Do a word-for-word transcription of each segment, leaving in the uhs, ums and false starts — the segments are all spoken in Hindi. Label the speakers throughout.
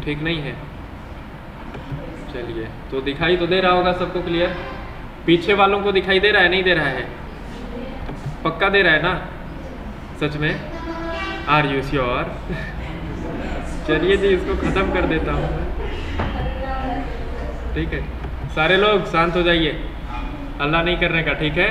Speaker 1: ठीक नहीं है। चलिए, तो दिखाई तो दे रहा होगा सबको क्लियर। पीछे वालों को दिखाई दे रहा है, नहीं दे रहा है? पक्का दे रहा है ना? सच में? Are you sure? चलिए जी, इसको ख़त्म कर देता हूँ। ठीक है, सारे लोग शांत हो जाइए, हल्ला नहीं करने का, ठीक है?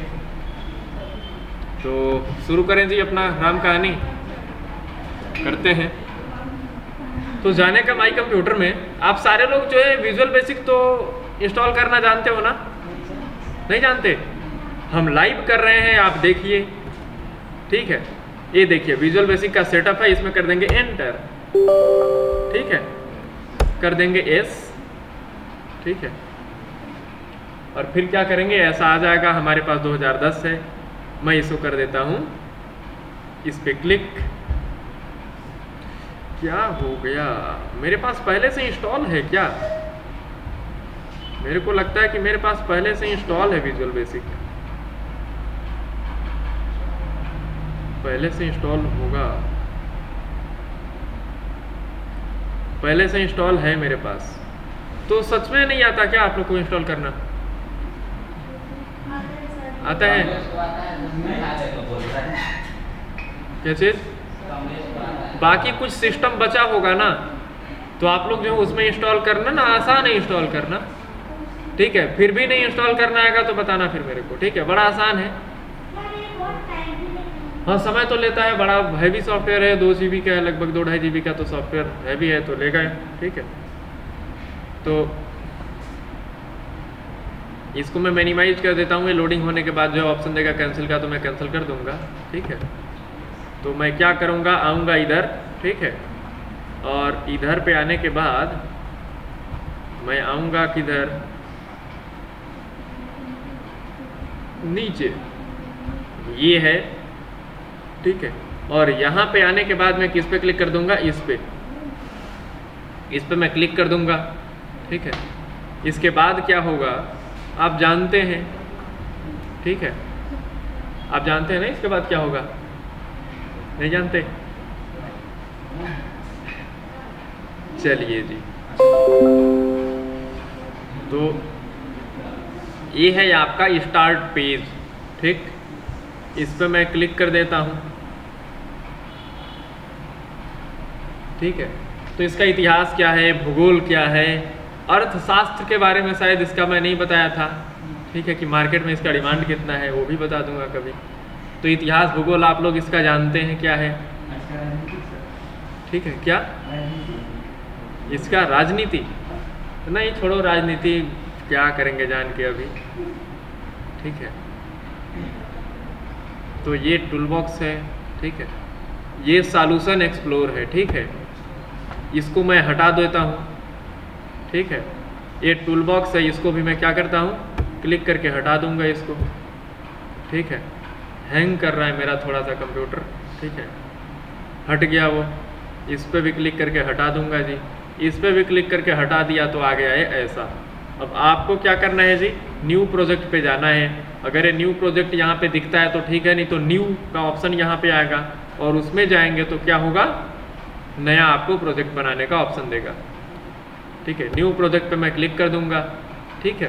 Speaker 1: तो शुरू करें जी अपना राम कहानी करते हैं। तो जाने का माई कंप्यूटर में आप सारे लोग जो है विजुअल बेसिक तो इंस्टॉल करना जानते हो ना? नहीं जानते? हम लाइव कर रहे हैं, आप देखिए। ठीक है, ये देखिए विजुअल बेसिक का सेटअप है, इसमें कर देंगे एंटर। ठीक है, कर देंगे एस। ठीक है, और फिर क्या करेंगे, ऐसा आ जाएगा हमारे पास दो हज़ार दस है। मैं इसको कर देता हूँ, इस पे क्लिक। क्या हो गया, मेरे पास पहले से इंस्टॉल है क्या? मेरे को लगता है कि मेरे पास पहले से इंस्टॉल है विजुअल बेसिक, पहले से इंस्टॉल होगा, पहले से इंस्टॉल है मेरे पास। तो सच में नहीं आता क्या आप लोग को इंस्टॉल करना? आता है? क्या चीज? बाकी कुछ सिस्टम बचा होगा ना, तो आप लोग जो उसमें इंस्टॉल करना ना, आसान है इंस्टॉल करना। ठीक है, फिर भी नहीं इंस्टॉल करना आएगा तो बताना फिर मेरे को। ठीक है, बड़ा आसान है। हाँ, समय तो लेता है, बड़ा हैवी सॉफ्टवेयर है, दो जी बी का है, लगभग दो ढाई जी बी का तो सॉफ्टवेयर हैवी है, तो लेगा। ठीक है, तो इसको मैं मिनिमाइज कर देता हूँ। ये लोडिंग होने के बाद जो ऑप्शन देगा कैंसिल का, तो मैं कैंसिल कर दूंगा। ठीक है, तो मैं क्या करूँगा, आऊँगा इधर। ठीक है, और इधर पे आने के बाद मैं आऊँगा किधर, नीचे, ये है। ठीक है, और यहाँ पे आने के बाद मैं किस पे क्लिक कर दूंगा, इस पे, इस पे मैं क्लिक कर दूंगा। ठीक है, इसके बाद क्या होगा आप जानते हैं। ठीक है, आप जानते हैं ना इसके बाद क्या होगा? नहीं जानते? चलिए जी, तो ये है आपका स्टार्ट पेज। ठीक, इस पे मैं क्लिक कर देता हूँ। ठीक है, तो इसका इतिहास क्या है, भूगोल क्या है, अर्थशास्त्र के बारे में शायद इसका मैं नहीं बताया था। ठीक है, कि मार्केट में इसका डिमांड कितना है, वो भी बता दूंगा कभी। तो इतिहास भूगोल आप लोग इसका जानते हैं क्या है? ठीक है, क्या इसका राजनीति? नहीं, छोड़ो राजनीति, क्या करेंगे जान के अभी। ठीक है, तो ये टूल बॉक्स है। ठीक है, ये सॉल्यूशन एक्सप्लोर है। ठीक है, इसको मैं हटा देता हूँ। ठीक है, ये टूल बॉक्स है, इसको भी मैं क्या करता हूँ, क्लिक करके हटा दूंगा इसको। ठीक है, हैंग कर रहा है मेरा थोड़ा सा कंप्यूटर। ठीक है, हट गया वो। इस पर भी क्लिक करके हटा दूंगा जी, इस पर भी क्लिक करके हटा दिया तो आ गया है ऐसा। अब आपको क्या करना है जी, न्यू प्रोजेक्ट पे जाना है। अगर ये न्यू प्रोजेक्ट यहाँ पे दिखता है तो ठीक है, नहीं तो न्यू का ऑप्शन यहाँ पे आएगा, और उसमें जाएंगे तो क्या होगा, नया आपको प्रोजेक्ट बनाने का ऑप्शन देगा। ठीक है, न्यू प्रोजेक्ट पे मैं क्लिक कर दूंगा। ठीक है,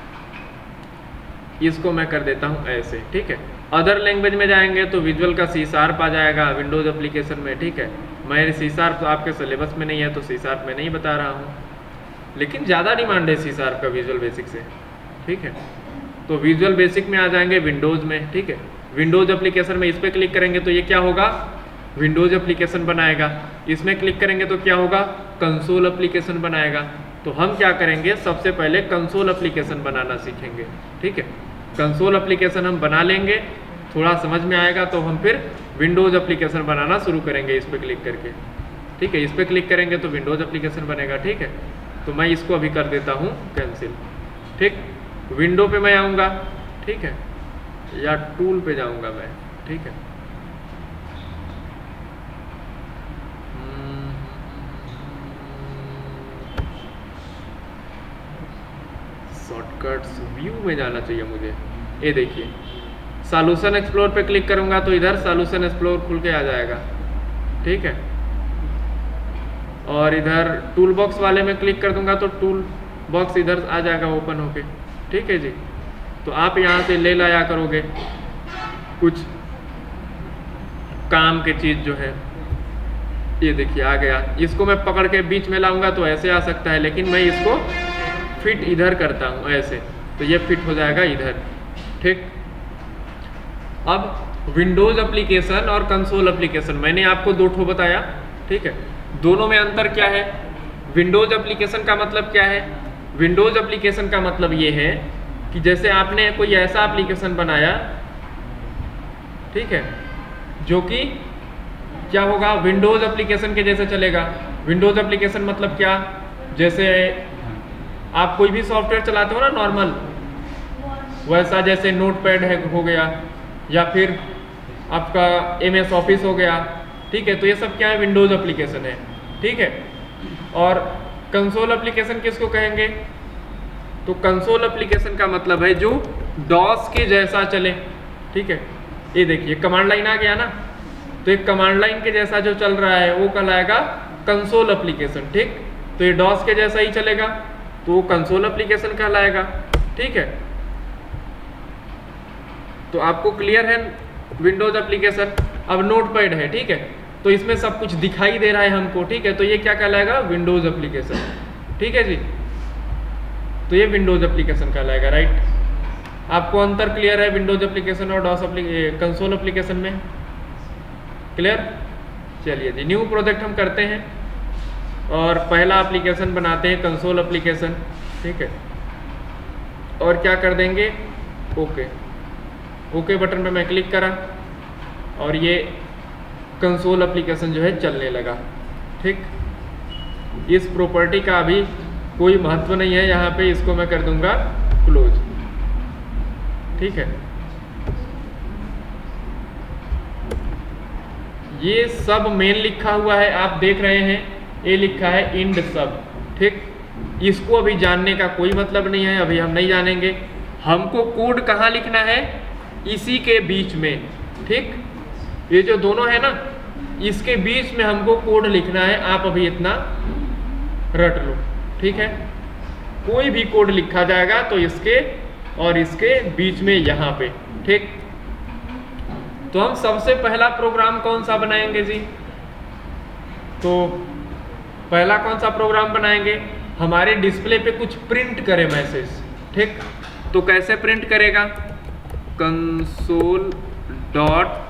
Speaker 1: इसको मैं कर देता हूँ ऐसे। ठीक है, अदर लैंग्वेज में जाएंगे तो विजुअल का सी शार्प आ जाएगा विंडोज़ एप्लीकेशन में। ठीक है, मैं सी शार्प तो आपके सिलेबस में नहीं है, तो सी शार्प में नहीं बता रहा हूँ, लेकिन ज़्यादा डिमांड है सी शार्प का विजुअल बेसिक से। ठीक है, तो विजुअल बेसिक में आ जाएंगे विंडोज़ में। ठीक है, विंडोज़ एप्लीकेशन में इस पर क्लिक करेंगे तो ये क्या होगा, विंडोज़ एप्लीकेशन बनाएगा। इसमें क्लिक करेंगे तो क्या होगा, कंसोल एप्लीकेशन बनाएगा। तो हम क्या करेंगे, सबसे पहले कंसोल एप्लीकेशन बनाना सीखेंगे। ठीक है, कंसोल एप्लीकेशन हम बना लेंगे, थोड़ा समझ में आएगा तो हम फिर विंडोज़ एप्लीकेशन बनाना शुरू करेंगे इस पर क्लिक करके। ठीक है, इस पर क्लिक करेंगे तो विंडोज़ एप्लीकेशन बनेगा। ठीक है, तो मैं इसको अभी कर देता हूँ कैंसिल। ठीक, विंडो पे मैं आऊँगा। ठीक है, या टूल पे जाऊँगा मैं। ठीक है, शॉर्टकट्स व्यू में जाना चाहिए मुझे। ये देखिए, सॉल्यूशन एक्सप्लोर पे क्लिक करूंगा तो इधर सॉल्यूशन एक्सप्लोर खुल के आ जाएगा। ठीक है, और इधर टूल बॉक्स वाले में क्लिक कर दूंगा तो टूल बॉक्स इधर आ जाएगा ओपन होके, ठीक है जी। तो आप यहाँ से ले लाया करोगे कुछ काम के चीज़ जो है, ये देखिए आ गया। इसको मैं पकड़ के बीच में लाऊंगा तो ऐसे आ सकता है, लेकिन मैं इसको फिट इधर करता हूँ ऐसे, तो ये फिट हो जाएगा इधर, ठीक। अब विंडोज़ एप्लीकेशन और कंसोल एप्लीकेशन मैंने आपको दो ठो बताया, ठीक है। दोनों में अंतर क्या है? विंडोज़ एप्लीकेशन का मतलब क्या है? विंडोज़ एप्लीकेशन का मतलब ये है कि जैसे आपने कोई ऐसा एप्लीकेशन बनाया, ठीक है, जो कि क्या होगा, विंडोज़ एप्लीकेशन के जैसे चलेगा। विंडोज़ एप्लीकेशन मतलब क्या? जैसे आप कोई भी सॉफ्टवेयर चलाते हो ना नॉर्मल, वैसा जैसे नोटपैड है हो गया, या फिर आपका एम एस ऑफिस हो गया, ठीक है। तो ये सब क्या है? विंडोज़ एप्लीकेशन है, ठीक है। और कंसोल एप्लीकेशन किसको कहेंगे? तो कंसोल एप्लीकेशन का मतलब है जो डॉस के जैसा चले, ठीक है। ये देखिए कमांड लाइन आ गया ना, तो एक कमांड लाइन के जैसा जो चल रहा है वो कहलाएगा कंसोल एप्लीकेशन, ठीक। तो ये डॉस के जैसा ही चलेगा तो वो कंसोल एप्लीकेशन कहलाएगा, ठीक है। तो आपको क्लियर है विंडोज़ एप्लीकेशन। अब नोटपैड है, ठीक है, तो इसमें सब कुछ दिखाई दे रहा है हमको, ठीक है, तो ये क्या कहलाएगा? विंडोज़ एप्लीकेशन, ठीक है जी। तो ये विंडोज़ एप्लीकेशन कहलाएगा, राइट। आपको अंतर क्लियर है विंडोज़ एप्लीकेशन और डॉस एप्लीकेशन कंसोल एप्लीकेशन में? क्लियर? चलिए जी, न्यू प्रोजेक्ट हम करते हैं और पहला एप्लीकेशन बनाते हैं कंसोल एप्लीकेशन, ठीक है। और क्या कर देंगे? ओके ओके बटन पे मैं क्लिक करा और ये कंसोल एप्लीकेशन जो है चलने लगा, ठीक। इस प्रॉपर्टी का अभी कोई महत्व नहीं है यहाँ पे, इसको मैं कर दूंगा क्लोज, ठीक है। ये सब मेन लिखा हुआ है, आप देख रहे हैं, ये लिखा है इंड सब, ठीक। इसको अभी जानने का कोई मतलब नहीं है, अभी हम नहीं जानेंगे। हमको कोड कहाँ लिखना है? इसी के बीच में, ठीक। ये जो दोनों है ना, इसके बीच में हमको कोड लिखना है। आप अभी इतना रट लो, ठीक है। कोई भी कोड लिखा जाएगा तो इसके और इसके बीच में यहाँ पे, ठीक। तो हम सबसे पहला प्रोग्राम कौन सा बनाएंगे जी? तो पहला कौन सा प्रोग्राम बनाएंगे? हमारे डिस्प्ले पे कुछ प्रिंट करे मैसेज, ठीक। तो कैसे प्रिंट करेगा? कंसोल डॉट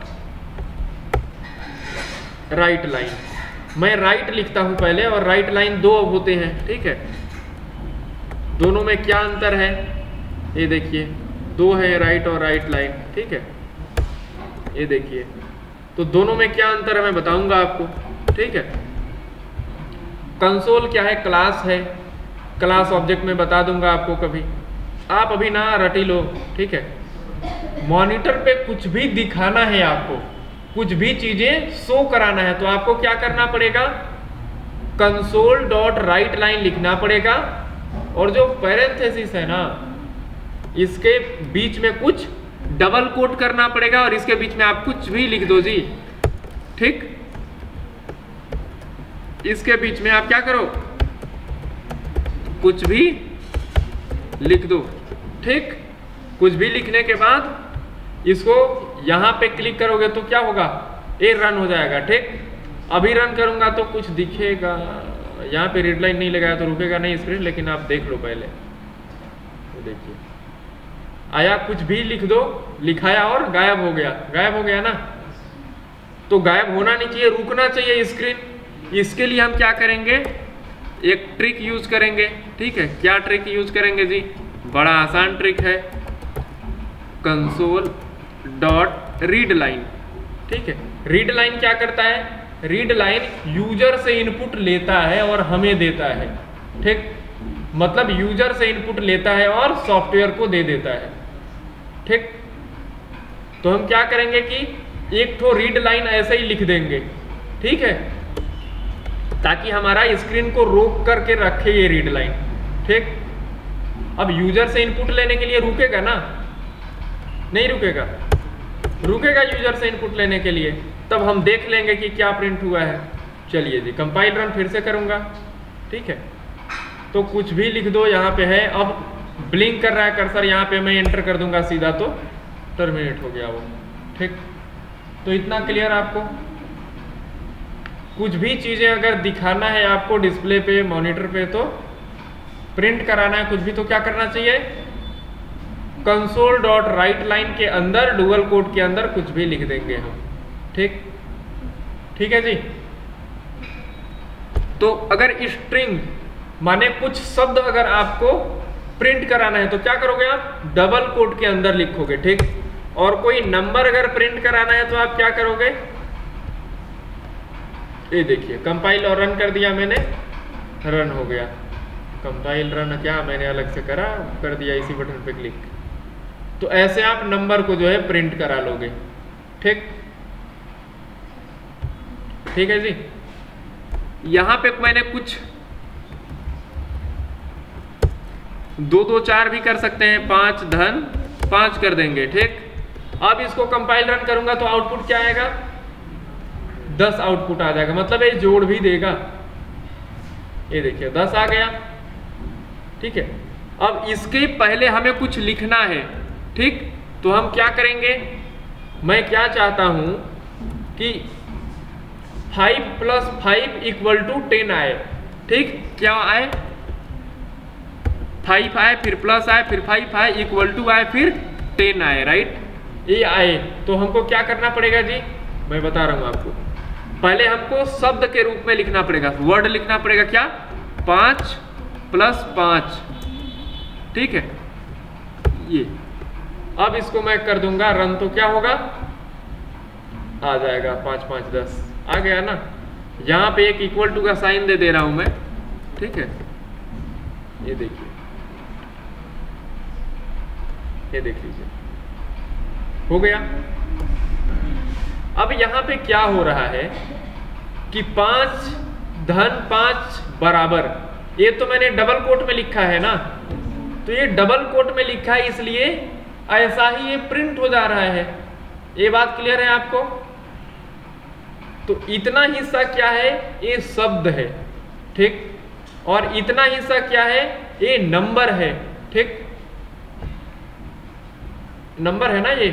Speaker 1: राइट लाइन, मैं राइट लिखता हूं पहले, और राइट लाइन दो होते हैं, ठीक है। दोनों में क्या अंतर है? ये देखिए दो है, राइट और राइट लाइन, ठीक है। ये देखिए, तो दोनों में क्या अंतर है मैं बताऊंगा आपको, ठीक है। कंसोल क्या है? क्लास है, क्लास ऑब्जेक्ट में बता दूंगा आपको कभी, आप अभी ना रटी लो, ठीक है। मॉनिटर पे कुछ भी दिखाना है आपको, कुछ भी चीजें शो कराना है, तो आपको क्या करना पड़ेगा? कंसोल डॉट राइट लाइन लिखना पड़ेगा, और जो पैरेंथेसिस है ना, इसके बीच में कुछ डबल कोट करना पड़ेगा, और इसके बीच में आप कुछ भी लिख दो जी, ठीक। इसके बीच में आप क्या करो? कुछ भी लिख दो, ठीक। कुछ भी लिखने के बाद इसको यहां पे क्लिक करोगे तो क्या होगा? ये रन हो जाएगा, ठीक। अभी रन करूंगा तो कुछ दिखेगा, यहाँ पे रेड लाइन नहीं लगाया तो रुकेगा नहीं स्क्रीन, लेकिन आप देख लो पहले, तो देखिए आया, कुछ भी लिख दो, लिखाया और गायब हो गया, गायब हो गया ना। तो गायब होना नहीं चाहिए, रुकना चाहिए स्क्रीन। इसके लिए हम क्या करेंगे? एक ट्रिक यूज करेंगे, ठीक है। क्या ट्रिक यूज करेंगे जी? बड़ा आसान ट्रिक है, कंसोल डॉट रीड लाइन, ठीक है। रीड लाइन क्या करता है? रीड लाइन यूजर से इनपुट लेता है और हमें देता है, ठीक। मतलब यूजर से इनपुट लेता है और सॉफ्टवेयर को दे देता है, ठीक। तो हम क्या करेंगे कि एक ठो रीड लाइन ऐसे ही लिख देंगे, ठीक है, ताकि हमारा स्क्रीन को रोक करके रखे ये रीड लाइन, ठीक। अब यूजर से इनपुट लेने के लिए रुकेगा ना? नहीं रुकेगा, रुकेगा यूजर से इनपुट लेने के लिए, तब हम देख लेंगे कि क्या प्रिंट हुआ है, चलिए जी, कंपाइल रन फिर से करूँगा, ठीक है। तो कुछ भी लिख दो, यहाँ पे है, अब ब्लिंक कर रहा है कर्सर, यहाँ पे मैं एंटर कर दूंगा सीधा तो टर्मिनेट हो गया वो, ठीक। तो इतना क्लियर आपको। कुछ भी चीज़ें अगर दिखाना है आपको डिस्प्ले पे, मॉनिटर पे, तो प्रिंट कराना है कुछ भी, तो क्या करना चाहिए, कंसोल डॉट राइट लाइन के अंदर डुअल कोड के अंदर कुछ भी लिख देंगे हम, ठीक ठीक है जी। तो अगर स्ट्रिंग माने कुछ शब्द अगर आपको प्रिंट कराना है तो क्या करोगे आप, डबल कोट के अंदर लिखोगे, ठीक। और कोई नंबर अगर प्रिंट कराना है तो आप क्या करोगे, ये देखिए कंपाइल और रन कर दिया मैंने, रन हो गया। कंपाइल रन क्या मैंने अलग से करा, कर दिया इसी बटन पे क्लिक। तो ऐसे आप नंबर को जो है प्रिंट करा लोगे, ठीक ठीक है जी। यहां पे मैंने कुछ दो दो चार भी कर सकते हैं, पांच धन पांच कर देंगे, ठीक। अब इसको कंपाइल रन करूंगा तो आउटपुट क्या आएगा, दस आउटपुट आ जाएगा, मतलब ये जोड़ भी देगा। ये देखिए दस आ गया, ठीक है। अब इसके पहले हमें कुछ लिखना है, ठीक। तो हम क्या करेंगे, मैं क्या चाहता हूं कि five plus five equal to ten आए, ठीक। क्या आए, फाइव आए, फिर प्लस आए, फिर फाइव आए, इक्वल टू आए, फिर टेन आए, राइट। ये आए तो हमको क्या करना पड़ेगा जी, मैं बता रहा हूं आपको। पहले हमको शब्द के रूप में लिखना पड़ेगा, वर्ड लिखना पड़ेगा, क्या, पांच प्लस पांच, ठीक है। ये अब इसको मैं कर दूंगा रन, तो क्या होगा, आ जाएगा पांच पांच दस, आ गया ना। यहां पे एक इक्वल टू का साइन दे दे रहा हूं मैं, ठीक है। ये देखिए, ये देख लीजिए, हो गया। अब यहां पे क्या हो रहा है कि पांच धन पांच बराबर, ये तो मैंने डबल कोट में लिखा है ना, तो ये डबल कोट में लिखा है इसलिए ऐसा ही ये प्रिंट हो जा रहा है। ये बात क्लियर है आपको। तो इतना हिस्सा क्या है, ये शब्द है, ठीक। और इतना हिस्सा क्या है, ये नंबर है, ठीक। नंबर है ना ये,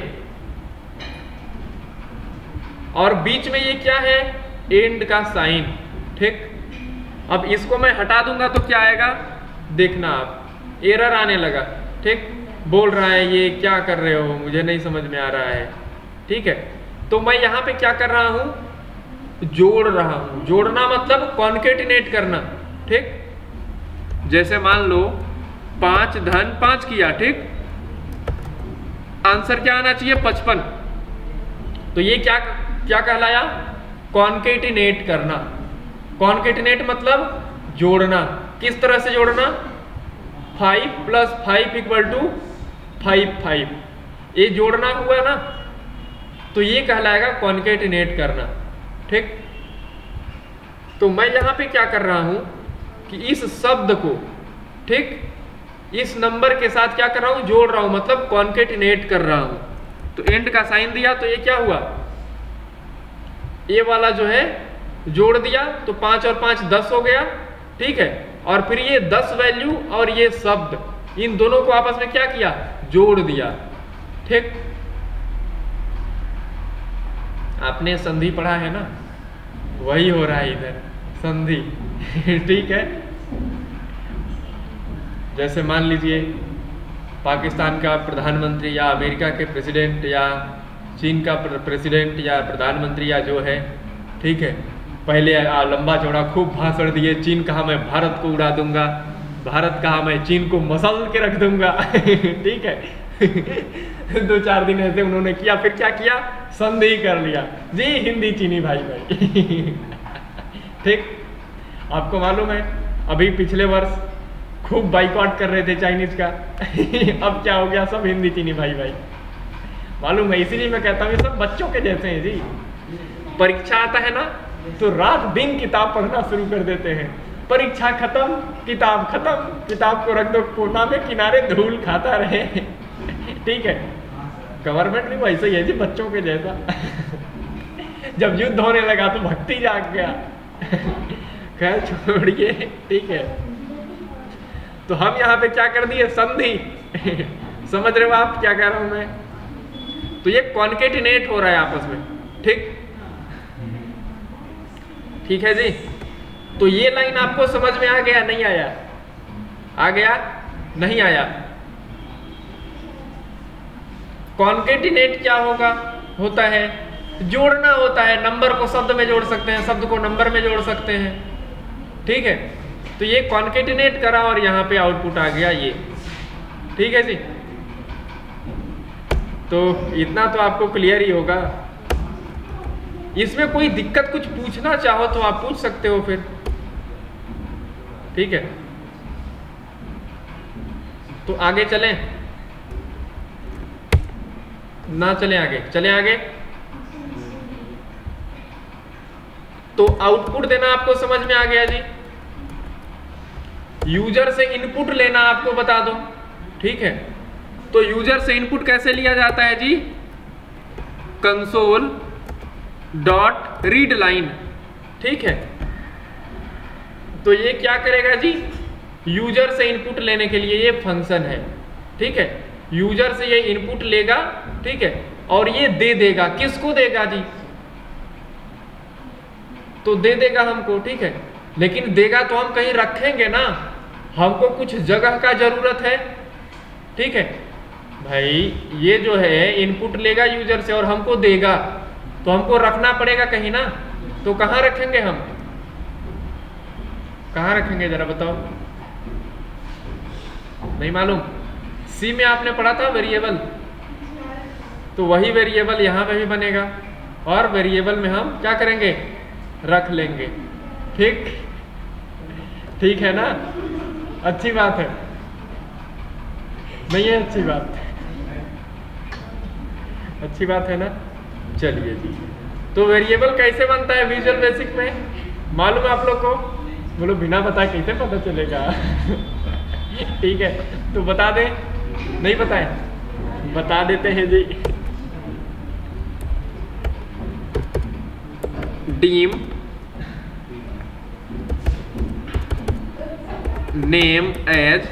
Speaker 1: और बीच में ये क्या है, एंड का साइन, ठीक। अब इसको मैं हटा दूंगा तो क्या आएगा, देखना आप, एरर आने लगा, ठीक। बोल रहा है ये क्या कर रहे हो, मुझे नहीं समझ में आ रहा है, ठीक है। तो मैं यहां पे क्या कर रहा हूं, जोड़ रहा हूं। जोड़ना मतलब कॉन्केटिनेट करना, ठीक। जैसे मान लो पांच धन पांच किया, ठीक। आंसर क्या आना चाहिए, पचपन। तो ये क्या क्या कहलाया, कॉन्केटिनेट करना। कॉन्केटिनेट मतलब जोड़ना। किस तरह से जोड़ना, five plus five equal to five five, ये जोड़ना हुआ ना, तो ये कहलाएगा कॉन्केटिनेट करना, ठीक। तो मैं यहां पे क्या कर रहा हूं कि इस शब्द को, ठीक, इस नंबर के साथ क्या कर रहा हूं, जोड़ रहा हूं, मतलब कॉन्केटिनेट कर रहा हूं। तो एंड का साइन दिया तो ये क्या हुआ, ये वाला जो है जोड़ दिया, तो पांच और पांच दस हो गया, ठीक है। और फिर ये दस वैल्यू और ये शब्द, इन दोनों को आपस में क्या किया, जोड़ दिया, ठीक। आपने संधि पढ़ा है ना, वही हो रहा है इधर, संधि ठीक है। जैसे मान लीजिए पाकिस्तान का प्रधानमंत्री या अमेरिका के प्रेसिडेंट या चीन का प्रेसिडेंट या प्रधानमंत्री या जो है, ठीक है, पहले लंबा चौड़ा खूब भाषण दिए, चीन कहा मैं भारत को उड़ा दूंगा, भारत कहा मैं चीन को मसल के रख दूंगा ठीक है दो चार दिन ऐसे उन्होंने किया, फिर क्या किया, संधि कर लिया जी, हिंदी चीनी भाई भाई ठीक। आपको मालूम है अभी पिछले वर्ष खूब बाइकआउट कर रहे थे चाइनीज का अब क्या हो गया, सब हिंदी चीनी भाई भाई, मालूम है। इसीलिए मैं कहता हूँ ये सब बच्चों के जैसे हैं जी। परीक्षा आता है ना तो रात दिन किताब पढ़ना शुरू कर देते हैं, परीक्षा खत्म किताब खत्म, किताब को रख दो कोना में, किनारे धूल खाता रहे ठीक है। गवर्नमेंट भी वैसे ही है जी, बच्चों के जैसा जब युद्ध होने लगा तो भक्ति जाग गया खैर छोड़िए, ठीक है। तो हम यहाँ पे क्या कर दिए, संधि। समझ रहे हो आप क्या कह रहा हूं मैं? तो ये कॉन्केटिनेट हो रहा है आपस में, ठीक ठीक है जी। तो ये लाइन आपको समझ में आ गया, नहीं आया? आ गया, नहीं आया? कॉन्केटिनेट क्या होगा, होता है जोड़ना होता है। नंबर को शब्द में जोड़ सकते हैं, शब्द को नंबर में जोड़ सकते हैं, ठीक है। तो ये कॉन्केटिनेट करा और यहाँ पे आउटपुट आ गया ये, ठीक है जी। तो इतना तो आपको क्लियर ही होगा। इसमें कोई दिक्कत कुछ पूछना चाहो तो आप पूछ सकते हो फिर, ठीक है। तो आगे चलें ना चलें? आगे चलें आगे। तो आउटपुट देना आपको समझ में आ गया जी। यूजर से इनपुट लेना आपको बता दो, ठीक है। तो यूजर से इनपुट कैसे लिया जाता है जी? कंसोल डॉट रीड लाइन, ठीक है। तो ये क्या करेगा जी? यूजर से इनपुट लेने के लिए ये फंक्शन है, ठीक है। यूजर से ये इनपुट लेगा, ठीक है, और ये दे देगा। किसको देगा जी? तो दे देगा हमको, ठीक है। लेकिन देगा तो हम कहीं रखेंगे ना, हमको कुछ जगह का जरूरत है, ठीक है भाई। ये जो है इनपुट लेगा यूजर से और हमको देगा, तो हमको रखना पड़ेगा कहीं ना। तो कहाँ रखेंगे हम? कहाँ रखेंगे जरा बताओ? नहीं मालूम? सी में आपने पढ़ा था वेरिएबल, तो वही वेरिएबल यहाँ पे भी बनेगा और वेरिएबल में हम क्या करेंगे? रख लेंगे, ठीक ठीक है ना? अच्छी बात है, नहीं है? अच्छी बात, अच्छी बात है ना? चलिए जी। तो वेरिएबल कैसे बनता है विजुअल बेसिक में मालूम है आप लोग को? बोलो बिना बताए कैसे पता चलेगा? ठीक है, तो बता दें? नहीं बताएं? बता देते हैं जी। डीम नेम एज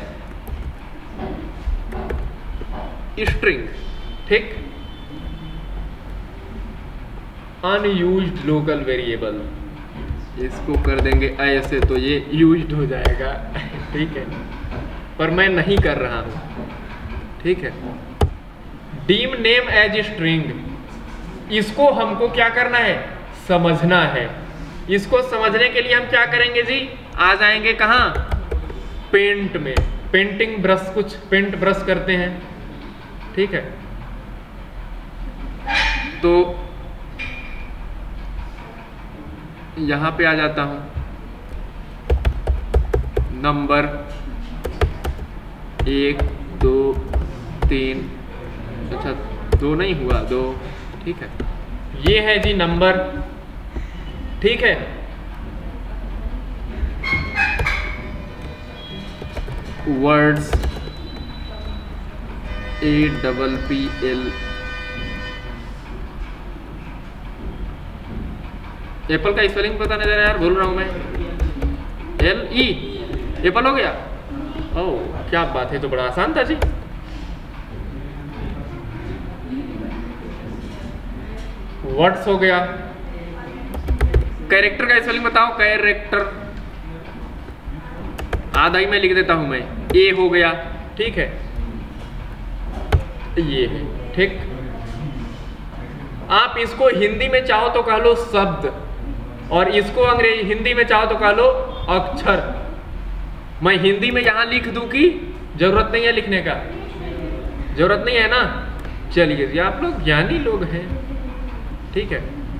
Speaker 1: स्ट्रिंग, ठीक। अनयूज्ड लोकल वेरिएबल, इसको कर देंगे ऐसे तो ये यूज्ड हो जाएगा, ठीक है। पर मैं नहीं कर रहा हूं, ठीक है। डीम नेम एज स्ट्रिंग, इसको हमको क्या करना है? समझना है। इसको समझने के लिए हम क्या करेंगे जी? आ जाएंगे कहाँ? पेंट में। पेंटिंग ब्रश, कुछ पेंट ब्रश करते हैं, ठीक है। तो यहां पे आ जाता हूं, नंबर एक दो तीन, अच्छा दो नहीं हुआ, दो, ठीक है। ये है जी नंबर, ठीक है। Words A double P L, apple का स्पेलिंग पता नहीं दे रहा यार, भूल रहा हूं मैं। एल ई, एप्पल हो गया। ओह क्या बात है, तो बड़ा आसान था जी। वर्ड्स हो गया। कैरेक्टर का स्पेलिंग बताओ? कैरेक्टर, आधा ही मैं लिख देता हूं मैं। ए हो गया, ठीक है। ये है, ठीक। आप इसको हिंदी में चाहो तो कह लो शब्द, और इसको अंग्रेजी हिंदी में चाहो तो कह लो अक्षर। मैं हिंदी में यहां लिख दूं कि जरूरत नहीं है लिखने का? जरूरत नहीं है ना? चलिए जी, आप लोग ज्ञानी लोग हैं, ठीक है।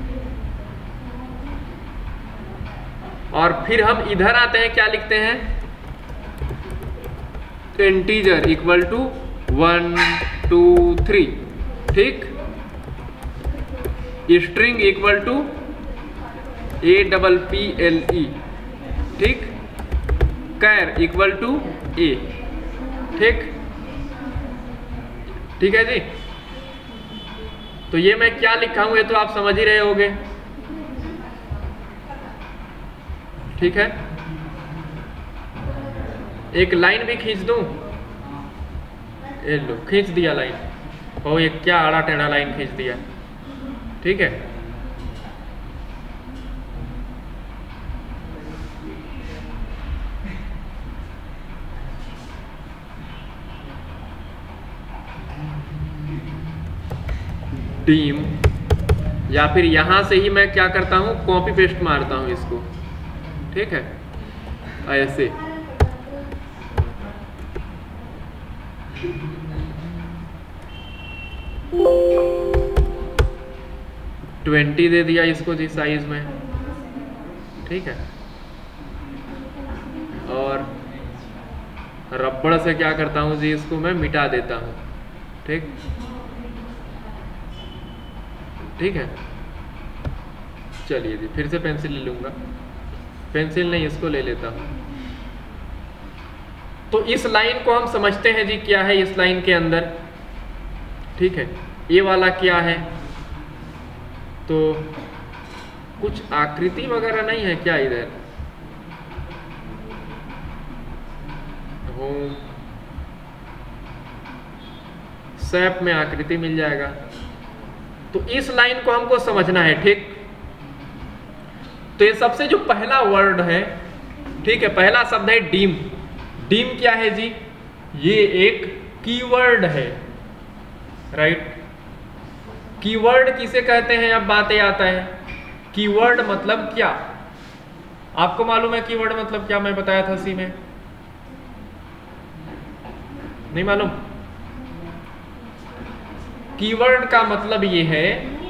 Speaker 1: और फिर हम इधर आते हैं, क्या लिखते हैं? Integer equal to one two three, ठीक। String equal to A double P L E, ठीक। कैर इक्वल टू ए, ठीक ठीक है जी। तो ये मैं क्या लिखा हूं ये तो आप समझ ही रहे होगे। ठीक है, एक लाइन भी खींच दूं, ये लो खींच दिया लाइन, और ये क्या आड़ा टेढ़ा लाइन खींच दिया, ठीक है। डीम, या फिर यहां से ही मैं क्या करता हूं, कॉपी पेस्ट मारता हूं इसको, ठीक है, ऐसे। ट्वेंटी दे दिया इसको जी साइज में, ठीक है। और रबड़ से क्या करता हूं जी, इसको मैं मिटा देता हूं, ठीक ठीक है। चलिए जी, फिर से पेंसिल ले लूंगा, पेंसिल नहीं इसको ले लेता हूं। तो इस लाइन को हम समझते हैं जी क्या है इस लाइन के अंदर, ठीक है। ये वाला क्या है, तो कुछ आकृति वगैरह नहीं है क्या इधर, होम शैप में आकृति मिल जाएगा। तो इस लाइन को हमको समझना है, ठीक। तो ये सबसे जो पहला वर्ड है, ठीक है, पहला शब्द है डीम। डीम क्या है जी, ये एक कीवर्ड है, राइट। कीवर्ड किसे कहते हैं, अब बातें आता है। कीवर्ड मतलब क्या, आपको मालूम है कीवर्ड मतलब क्या, मैं बताया था सी में, नहीं मालूम। कीवर्ड का मतलब ये है,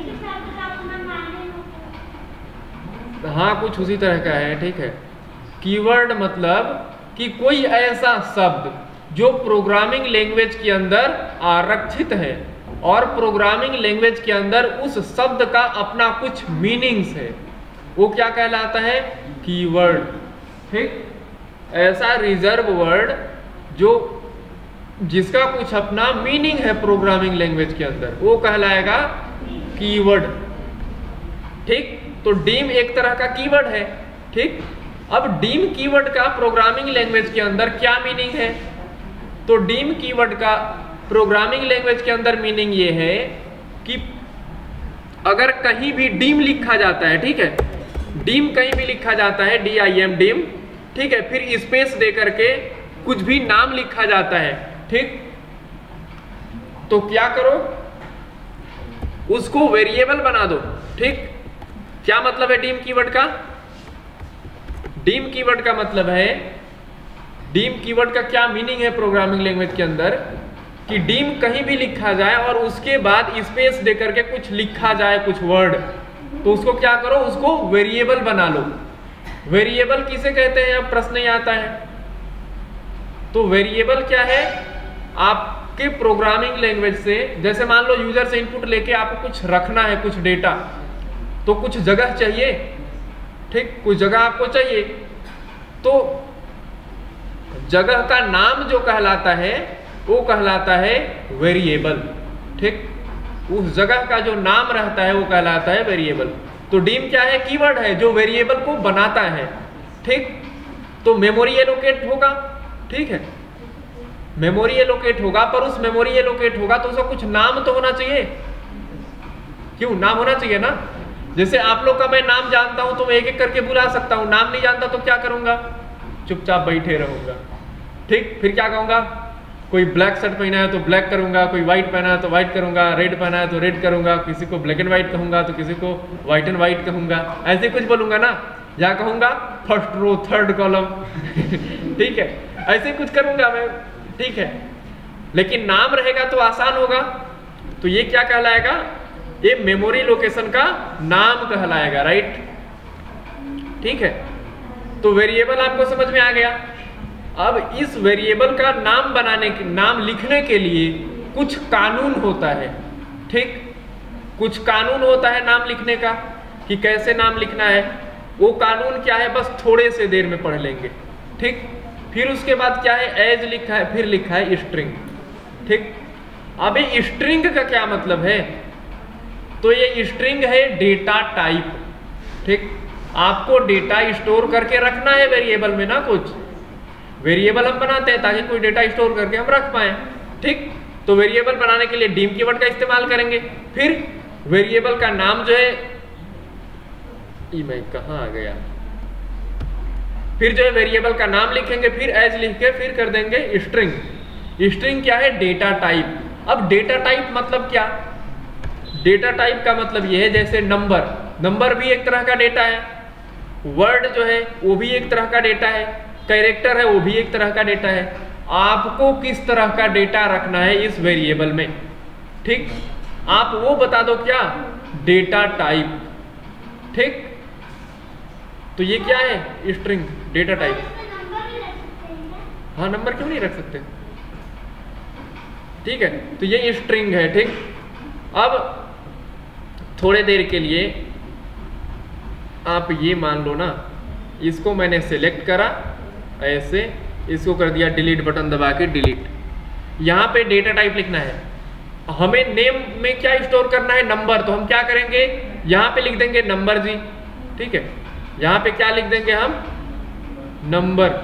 Speaker 1: हाँ कुछ उसी तरह का है, ठीक है। कीवर्ड मतलब कि कोई ऐसा शब्द जो प्रोग्रामिंग लैंग्वेज के अंदर आरक्षित है और प्रोग्रामिंग लैंग्वेज के अंदर उस शब्द का अपना कुछ मीनिंग्स है, वो क्या कहलाता है, कीवर्ड, ठीक। ऐसा रिजर्व वर्ड जो जिसका कुछ अपना मीनिंग है प्रोग्रामिंग लैंग्वेज के अंदर, वो कहलाएगा कीवर्ड, ठीक। तो डीम एक तरह का कीवर्ड है, ठीक। अब डीम कीवर्ड का प्रोग्रामिंग लैंग्वेज के अंदर क्या मीनिंग है, तो डीम कीवर्ड का प्रोग्रामिंग लैंग्वेज के अंदर मीनिंग ये है कि अगर कहीं भी डीम लिखा जाता है, ठीक है, डीम कहीं भी लिखा जाता है, डी आई एम डीम, ठीक है, फिर स्पेस दे करके कुछ भी नाम लिखा जाता है, ठीक, तो क्या करो, उसको वेरिएबल बना दो, ठीक। क्या मतलब है डीम कीवर्ड का, डीम कीवर्ड का मतलब है, डीम कीवर्ड का क्या मीनिंग है प्रोग्रामिंग लैंग्वेज के अंदर, कि डीम कहीं भी लिखा जाए और उसके बाद स्पेस दे करके कुछ लिखा जाए, कुछ वर्ड, तो उसको क्या करो, उसको वेरिएबल बना लो। वेरिएबल किसे कहते हैं, अब प्रश्न ही आता है। तो वेरिएबल क्या है, आपके प्रोग्रामिंग लैंग्वेज से, जैसे मान लो यूजर से इनपुट लेके आपको कुछ रखना है, कुछ डेटा, तो कुछ जगह चाहिए, ठीक, कुछ जगह आपको चाहिए, तो जगह का नाम जो कहलाता है वो कहलाता है वेरिएबल, ठीक। उस जगह का जो नाम रहता है वो कहलाता है वेरिएबल। तो डीम क्या है, कीवर्ड है जो वेरिएबल को बनाता है, ठीक। तो मेमोरी एलोकेट होगा, ठीक है, मेमोरी एलोकेट होगा, पर उस मेमोरी एलोकेट होगा तो उसका कुछ नाम तो होना चाहिए, क्यों, नाम होना चाहिए ना। जैसे आप लोग का मैं नाम जानता हूं तो मैं एक एक करके बुला सकता हूं, नाम नहीं जानता तो क्या करूंगा, चुपचाप बैठे रहूंगा, ठीक। फिर क्या कहूंगा, कोई ब्लैक शर्ट पहना है तो ब्लैक करूंगा, कोई व्हाइट पहना है तो व्हाइट करूंगा, रेड पहना है तो रेड करूंगा, किसी को ब्लैक एंड व्हाइट कहूंगा तो किसी को व्हाइट एंड व्हाइट कहूंगा, ऐसे कुछ बोलूंगा ना, या कहूंगा फर्स्ट रो थर्ड कॉलम ठीक है, ऐसे कुछ करूंगा मैं, ठीक है। लेकिन नाम रहेगा तो आसान होगा, तो ये क्या कहलाएगा, ये मेमोरी लोकेशन का नाम कहलाएगा, राइट, ठीक है। तो वेरिएबल आपको समझ में आ गया। अब इस वेरिएबल का नाम बनाने के, नाम लिखने के लिए कुछ कानून होता है, ठीक, कुछ कानून होता है नाम लिखने का कि कैसे नाम लिखना है। वो कानून क्या है, बस थोड़े से देर में पढ़ लेंगे, ठीक। फिर उसके बाद क्या है, एज लिखा है, फिर लिखा है स्ट्रिंग, ठीक। अब ये स्ट्रिंग का क्या मतलब है, तो ये स्ट्रिंग है डेटा टाइप, ठीक। आपको डेटा स्टोर करके रखना है वेरिएबल में ना, कुछ वेरिएबल हम बनाते हैं ताकि कोई डेटा स्टोर करके हम रख पाए, ठीक। तो वेरिएबल बनाने के लिए डिम कीवर्ड का इस्तेमाल करेंगे। फिर वेरिएबल का नाम जो है, ये मैं कहाँ आ गया, फिर जो है वेरिएबल का नाम लिखेंगे, फिर एज लिख के फिर कर देंगे स्ट्रिंग। स्ट्रिंग क्या है? Data type. अब डेटा टाइप मतलब क्या? डेटा टाइप का मतलब ये है जैसे नंबर, नंबर भी एक तरह का डेटा है, वर्ड जो है वो भी एक तरह का डेटा है, कैरेक्टर है वो भी एक तरह का डेटा है। आपको किस तरह का डेटा रखना है इस वेरिएबल में, ठीक, आप वो बता दो, क्या? डेटा टाइप, ठीक। तो ये क्या है? String, data type. हाँ, नंबर क्यों नहीं रख सकते, ठीक है। तो ये स्ट्रिंग है, ठीक। अब थोड़े देर के लिए आप ये मान लो ना, इसको मैंने सेलेक्ट करा ऐसे, इसको कर दिया डिलीट बटन दबा के डिलीट। यहाँ पे डेटा टाइप लिखना है, हमें नेम में क्या स्टोर करना है? नंबर। तो हम क्या करेंगे? यहाँ पे लिख देंगे नंबर जी, ठीक है। यहाँ पे क्या लिख देंगे हम? Number,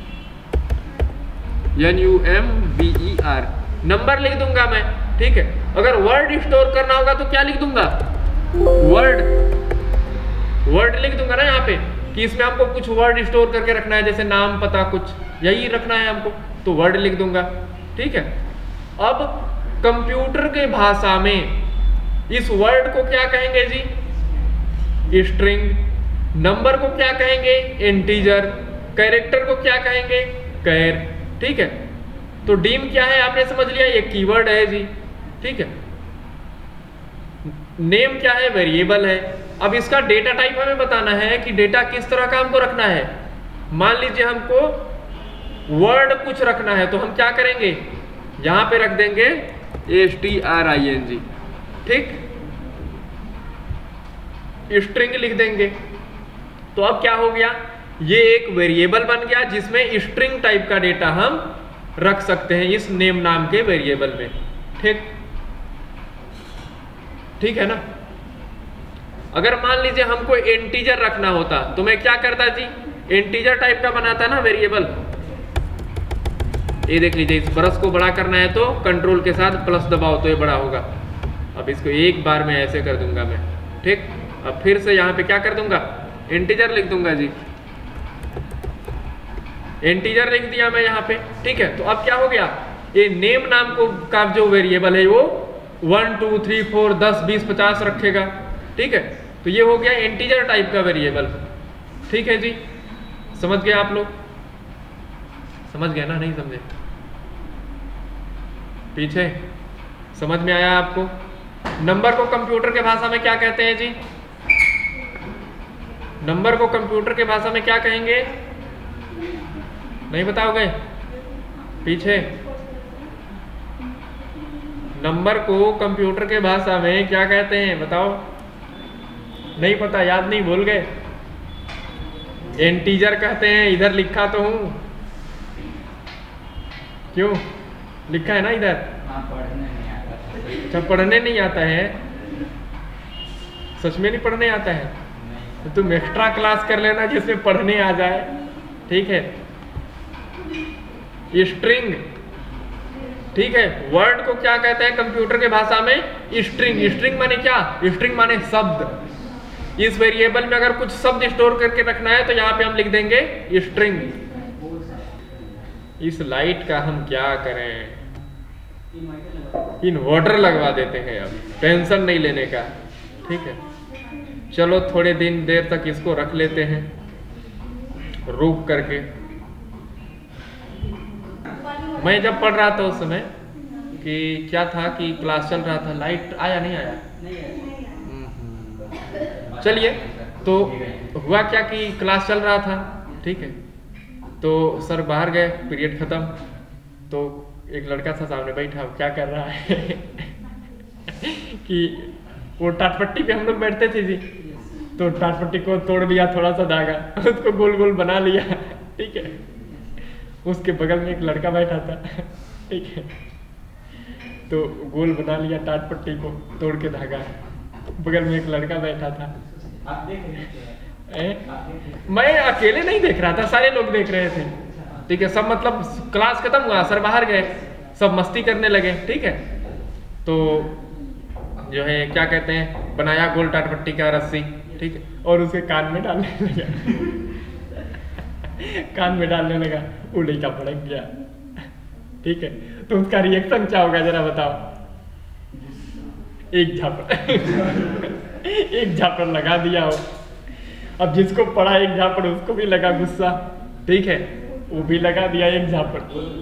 Speaker 1: N U M B E R, number लिख दूंगा मैं, ठीक है। अगर वर्ड स्टोर करना होगा तो क्या लिख दूंगा? वर्ड, वर्ड लिख दूंगा ना यहाँ पे, कि इसमें हमको कुछ वर्ड स्टोर करके रखना है, जैसे नाम, पता, कुछ यही रखना है हमको, तो वर्ड लिख दूंगा, ठीक है। अब कंप्यूटर के भाषा में इस वर्ड को क्या कहेंगे जी? स्ट्रिंग। नंबर को क्या कहेंगे? इंटीजर। कैरेक्टर को क्या कहेंगे? कैर, ठीक है। तो डिम क्या है आपने समझ लिया, ये कीवर्ड है जी, ठीक है। नेम क्या है? वेरिएबल है। अब इसका डेटा टाइप हमें बताना है कि डेटा किस तरह का हमको रखना है। मान लीजिए हमको वर्ड कुछ रखना है, तो हम क्या करेंगे? यहां पे रख देंगे S T R I N G, ठीक, स्ट्रिंग लिख देंगे। तो अब क्या हो गया? ये एक वेरिएबल बन गया जिसमें स्ट्रिंग टाइप का डेटा हम रख सकते हैं इस नेम नाम के वेरिएबल में, ठीक, ठीक है ना। अगर मान लीजिए हमको इंटीजर रखना होता तो मैं क्या करता जी? इंटीजर टाइप का बनाता ना वेरिएबल। ये देख लीजिए, इस ब्रश को बड़ा करना है तो कंट्रोल के साथ प्लस दबाओ तो ये बड़ा होगा। अब इसको एक बार में ऐसे कर दूंगा मैं, ठीक। अब फिर से यहाँ पे क्या कर दूंगा? इंटीजर लिख दूंगा जी, इंटीजर लिख दिया मैं यहाँ पे, ठीक है। तो अब क्या हो गया? ये नेम नाम को का जो वेरिएबल है वो वन टू थ्री फोर दस बीस पचास रखेगा, ठीक है। तो ये हो गया इंटीजर टाइप का वेरिएबल, ठीक है जी। समझ गए आप लोग? समझ गए ना? नहीं समझे? पीछे समझ में आया आपको? नंबर को कंप्यूटर के भाषा में क्या कहते हैं जी? नंबर को कंप्यूटर के भाषा में क्या कहेंगे? नहीं बताओगे? पीछे नंबर को कंप्यूटर के भाषा में क्या कहते हैं बताओ? नहीं पता, याद नहीं, भूल गए? इंटीजर कहते हैं। इधर लिखा तो हूं, क्यों लिखा है ना इधर?
Speaker 2: पढ़ने नहीं आता।
Speaker 1: अच्छा, पढ़ने नहीं आता है? सच में नहीं पढ़ने आता है? तो तुम एक्स्ट्रा क्लास कर लेना जिसमें पढ़ने आ जाए, ठीक है। स्ट्रिंग, ठीक है। वर्ड को क्या कहते हैं कंप्यूटर के भाषा में? स्ट्रिंग। स्ट्रिंग माने क्या? स्ट्रिंग माने शब्द। इस वेरिएबल में अगर कुछ शब्द स्टोर करके रखना है तो यहाँ पे हम लिख देंगे स्ट्रिंग। इस लाइट का हम क्या करें? इन्वर्टर लगवा देते हैं, अब टेंशन नहीं लेने का, ठीक है। चलो थोड़े दिन देर तक इसको रख लेते हैं रोक करके। मैं जब पढ़ रहा था उस समय कि क्या था कि क्लास चल रहा था, लाइट आया नहीं आया? चलिए, तो हुआ क्या कि क्लास चल रहा था, ठीक है। तो सर बाहर गए, पीरियड खत्म, तो एक लड़का था सामने बैठा, क्या कर रहा है कि वो टाटपट्टी पे हम लोग बैठते थे जी, तो टाटपट्टी को तोड़ लिया थोड़ा सा धागा, उसको गोल गोल बना लिया, ठीक है। उसके बगल में एक लड़का बैठा था, ठीक है, तो गोल बना लिया टाटपट्टी को तोड़ के धागा, बगल में एक लड़का बैठा था।
Speaker 2: आप देख रहे हैं
Speaker 1: मैं अकेले नहीं देख रहा था, सारे लोग देख रहे थे। ठीक है, सब मतलब क्लास खत्म हुआ, सर बाहर गए, सब मस्ती करने लगे। ठीक है, तो जो है क्या कहते हैं, बनाया गोल टाटपट्टी का रस्सी, ठीक है, और उसके कान में डालने लगा कान में डालने लगा, उड़ी का भड़क गया। ठीक है, तो उसका रिएक्शन क्या होगा जरा बताओ। एक झापड़ एक झापड़ लगा दिया हो। अब जिसको पड़ा एक झापड़ उसको भी लगा गुस्सा। ठीक है, वो भी लगा दिया एक झापड़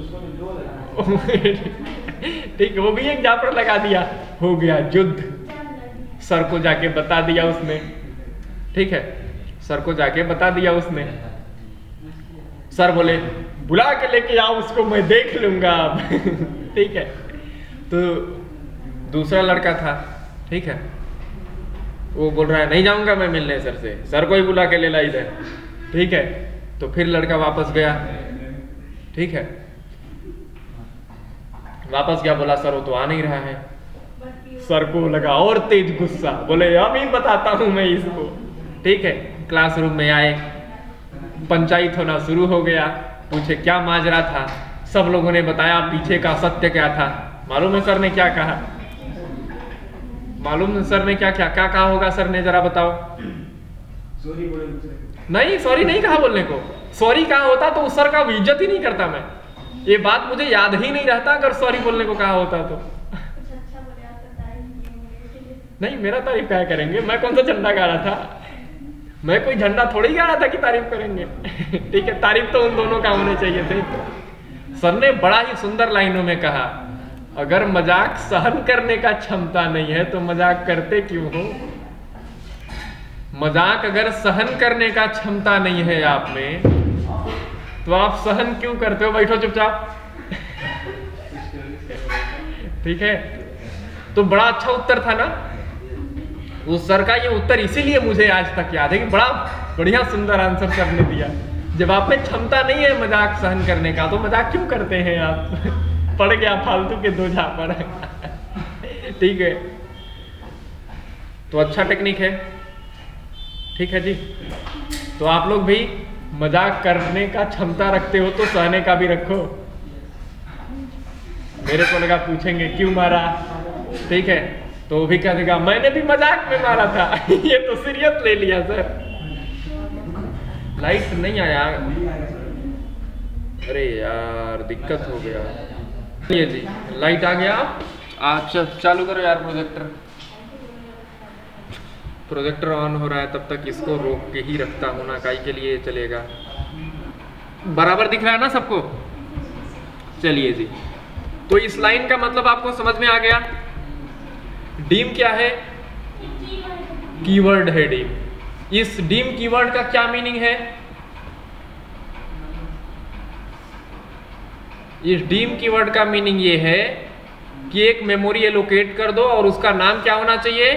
Speaker 1: ठीक है, वो भी एक झापड़ लगा दिया, हो गया युद्ध। सर को जाके बता दिया उसने। ठीक है, सर को जाके बता दिया उसने। सर बोले बुला के लेके आओ उसको, मैं देख लूंगा अब ठीक है, तो दूसरा लड़का था। ठीक है, वो बोल रहा है नहीं जाऊंगा मैं मिलने सर से, सर को ही बुला के ले ला इधर। ठीक है, तो फिर लड़का वापस गया। ठीक है, वापस गया, बोला सर वो तो आ नहीं रहा है। सर को लगा और तेज गुस्सा, बोले अब ही बताता हूं मैं इसको। ठीक है, क्लासरूम में आए, पंचायत होना शुरू हो गया। पूछे क्या माजरा था, सब लोगों ने बताया पीछे का सत्य क्या था। मालूम है सर ने क्या कहा? मालूम है सर ने क्या क्या क्या कहा होगा? सर ने जरा बताओ।
Speaker 2: सॉरी बोले
Speaker 1: नहीं, सॉरी नहीं कहा बोलने को। सॉरी कहा होता तो उस सर का इज्जत ही नहीं करता मैं। ये बात मुझे याद ही नहीं रहता अगर सॉरी बोलने को कहा होता तो। नहीं, मेरा तारीफ क्या करेंगे, मैं कौन सा झंडा गा रहा था? मैं कोई झंडा थोड़ी गा रहा था कि तारीफ करेंगे ठीक है, तारीफ तो उन दोनों का होने चाहिए थे। सर ने बड़ा ही सुंदर लाइनों में कहा, अगर मजाक सहन करने का क्षमता नहीं है तो मजाक करते क्यों हो? मजाक अगर सहन करने का क्षमता नहीं है आप में तो आप सहन क्यों करते हो? बैठो चुपचाप ठीक है, तो बड़ा अच्छा उत्तर था ना उस सर का। ये उत्तर इसीलिए मुझे आज तक याद है कि बड़ा बढ़िया सुंदर आंसर सर ने दिया। जब आप में क्षमता नहीं है मजाक सहन करने का तो मजाक क्यों करते हैं आप पड़ गया फालतू के दो झापड़ ठीक है, तो अच्छा टेक्निक है। ठीक है जी, तो आप लोग भी मजाक करने का क्षमता रखते हो तो सहने का भी रखो। मेरे को लगा पूछेंगे क्यों मारा, ठीक है, तो वो भी कह देगा मैंने भी मजाक में मारा था ये तो सीरियस ले लिया सर। लाइट नहीं आया, अरे यार दिक्कत हो गया। ये जी लाइट आ गया। अच्छा चालू करो यार प्रोजेक्टर। प्रोजेक्टर ऑन हो रहा है तब तक इसको रोक के ही रखता हूं ना, काई के लिए चलेगा। बराबर दिख रहा है ना सबको? चलिए जी, तो इस लाइन का मतलब आपको समझ में आ गया। डीम क्या है? कीवर्ड है डीम। इस डीम कीवर्ड का क्या मीनिंग है? इस डीम कीवर्ड का मीनिंग ये है कि एक मेमोरी एलोकेट कर दो और उसका नाम क्या होना चाहिए?